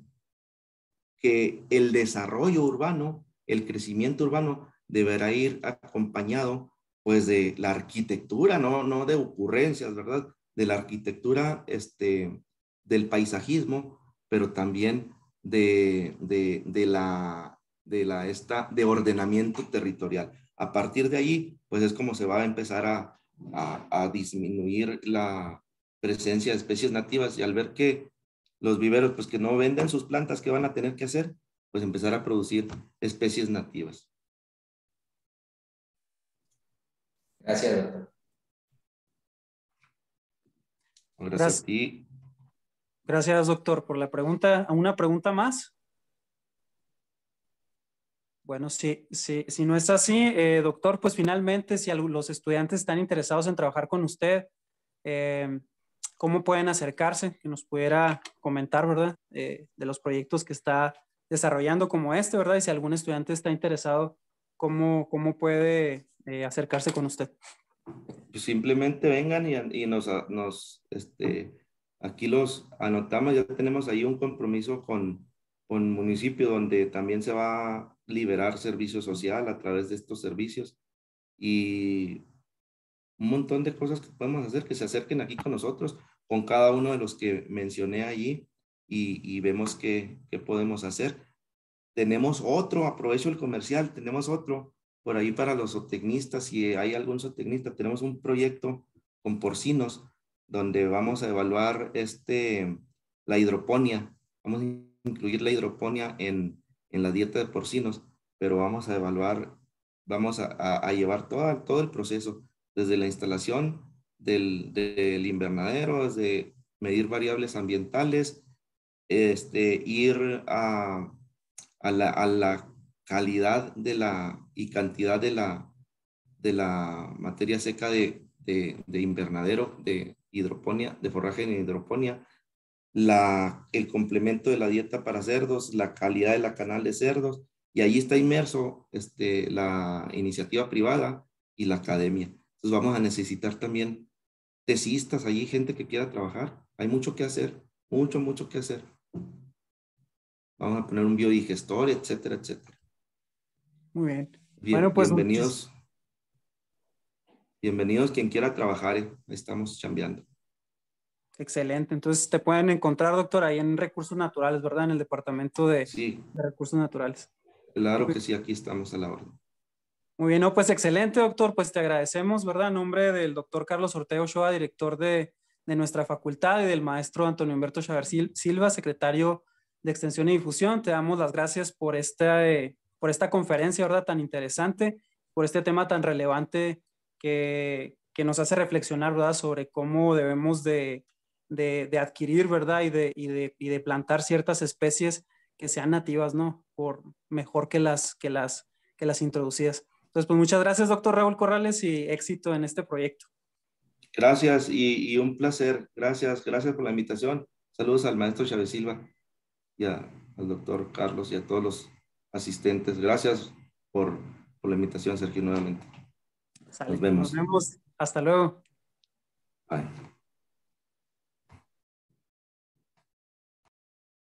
que el desarrollo urbano, el crecimiento urbano, deberá ir acompañado pues de la arquitectura, no, no de ocurrencias, ¿verdad? De la arquitectura, este, del paisajismo, pero también de, de, de la, de la, esta, de ordenamiento territorial. A partir de ahí, pues es como se va a empezar a, a, a disminuir la presencia de especies nativas y al ver que los viveros, pues que no venden sus plantas, ¿qué van a tener que hacer? Pues empezar a producir especies nativas. Gracias, doctor. Gracias, Gracias a ti. Gracias, doctor, por la pregunta. ¿Una pregunta más? Bueno, sí, sí, si no es así, eh, doctor, pues finalmente, si los estudiantes están interesados en trabajar con usted, eh, ¿cómo pueden acercarse? Que nos pudiera comentar, ¿verdad? Eh, de los proyectos que está desarrollando como este, ¿verdad? Y si algún estudiante está interesado, ¿cómo, cómo puede eh, acercarse con usted? Pues simplemente vengan y, y nos, nos, este, aquí los anotamos, ya tenemos ahí un compromiso con, con municipio donde también se va a liberar servicio social a través de estos servicios y un montón de cosas que podemos hacer, que se acerquen aquí con nosotros, con cada uno de los que mencioné allí y, y vemos qué, qué podemos hacer. Tenemos otro, aprovecho el comercial, tenemos otro por ahí para los zootecnistas, si hay algún zootecnista, tenemos un proyecto con porcinos donde vamos a evaluar este, la hidroponía, vamos a incluir la hidroponía en, en la dieta de porcinos, pero vamos a evaluar, vamos a, a, a llevar todo, todo el proceso, desde la instalación del, del invernadero, desde medir variables ambientales, este, ir a a la, a la calidad de la, y cantidad de la, de la materia seca de, de, de invernadero, de hidroponía, de forraje en hidroponía, la, el complemento de la dieta para cerdos, la calidad de la canal de cerdos, y ahí está inmerso este, la iniciativa privada y la academia. Entonces vamos a necesitar también tesistas, allí gente que quiera trabajar. Hay mucho que hacer, mucho, mucho que hacer. Vamos a poner un biodigestor, etcétera, etcétera. Muy bien. Bien, Bueno, pues bienvenidos. Bienvenidos quien quiera trabajar. Eh. Estamos chambeando. excelente. Entonces te pueden encontrar, doctor, ahí en Recursos Naturales, ¿verdad? En el Departamento de, sí, de Recursos Naturales. Claro que sí, aquí estamos a la orden. Muy bien, no, pues excelente, doctor. Pues te agradecemos, ¿verdad? En nombre del doctor Carlos Ortega Ochoa, director de, de nuestra facultad, y del maestro Antonio Humberto Chavar Silva, secretario de Extensión y Difusión, te damos las gracias por esta, eh, por esta conferencia, ¿verdad? Tan interesante. por este tema tan relevante que, que nos hace reflexionar, ¿verdad?, sobre cómo debemos de, de, de adquirir, ¿verdad?, y de, y, de, y de plantar ciertas especies que sean nativas, ¿no?, por mejor que las, que las, que las introducidas. Entonces, pues muchas gracias, doctor Raúl Corrales, y éxito en este proyecto. Gracias y, y un placer. Gracias, gracias por la invitación. Saludos al maestro Chávez Silva y a, al doctor Carlos y a todos los asistentes. Gracias por, por la invitación, Sergio, nuevamente. Sale. Nos vemos. Nos vemos. Hasta luego. Bye.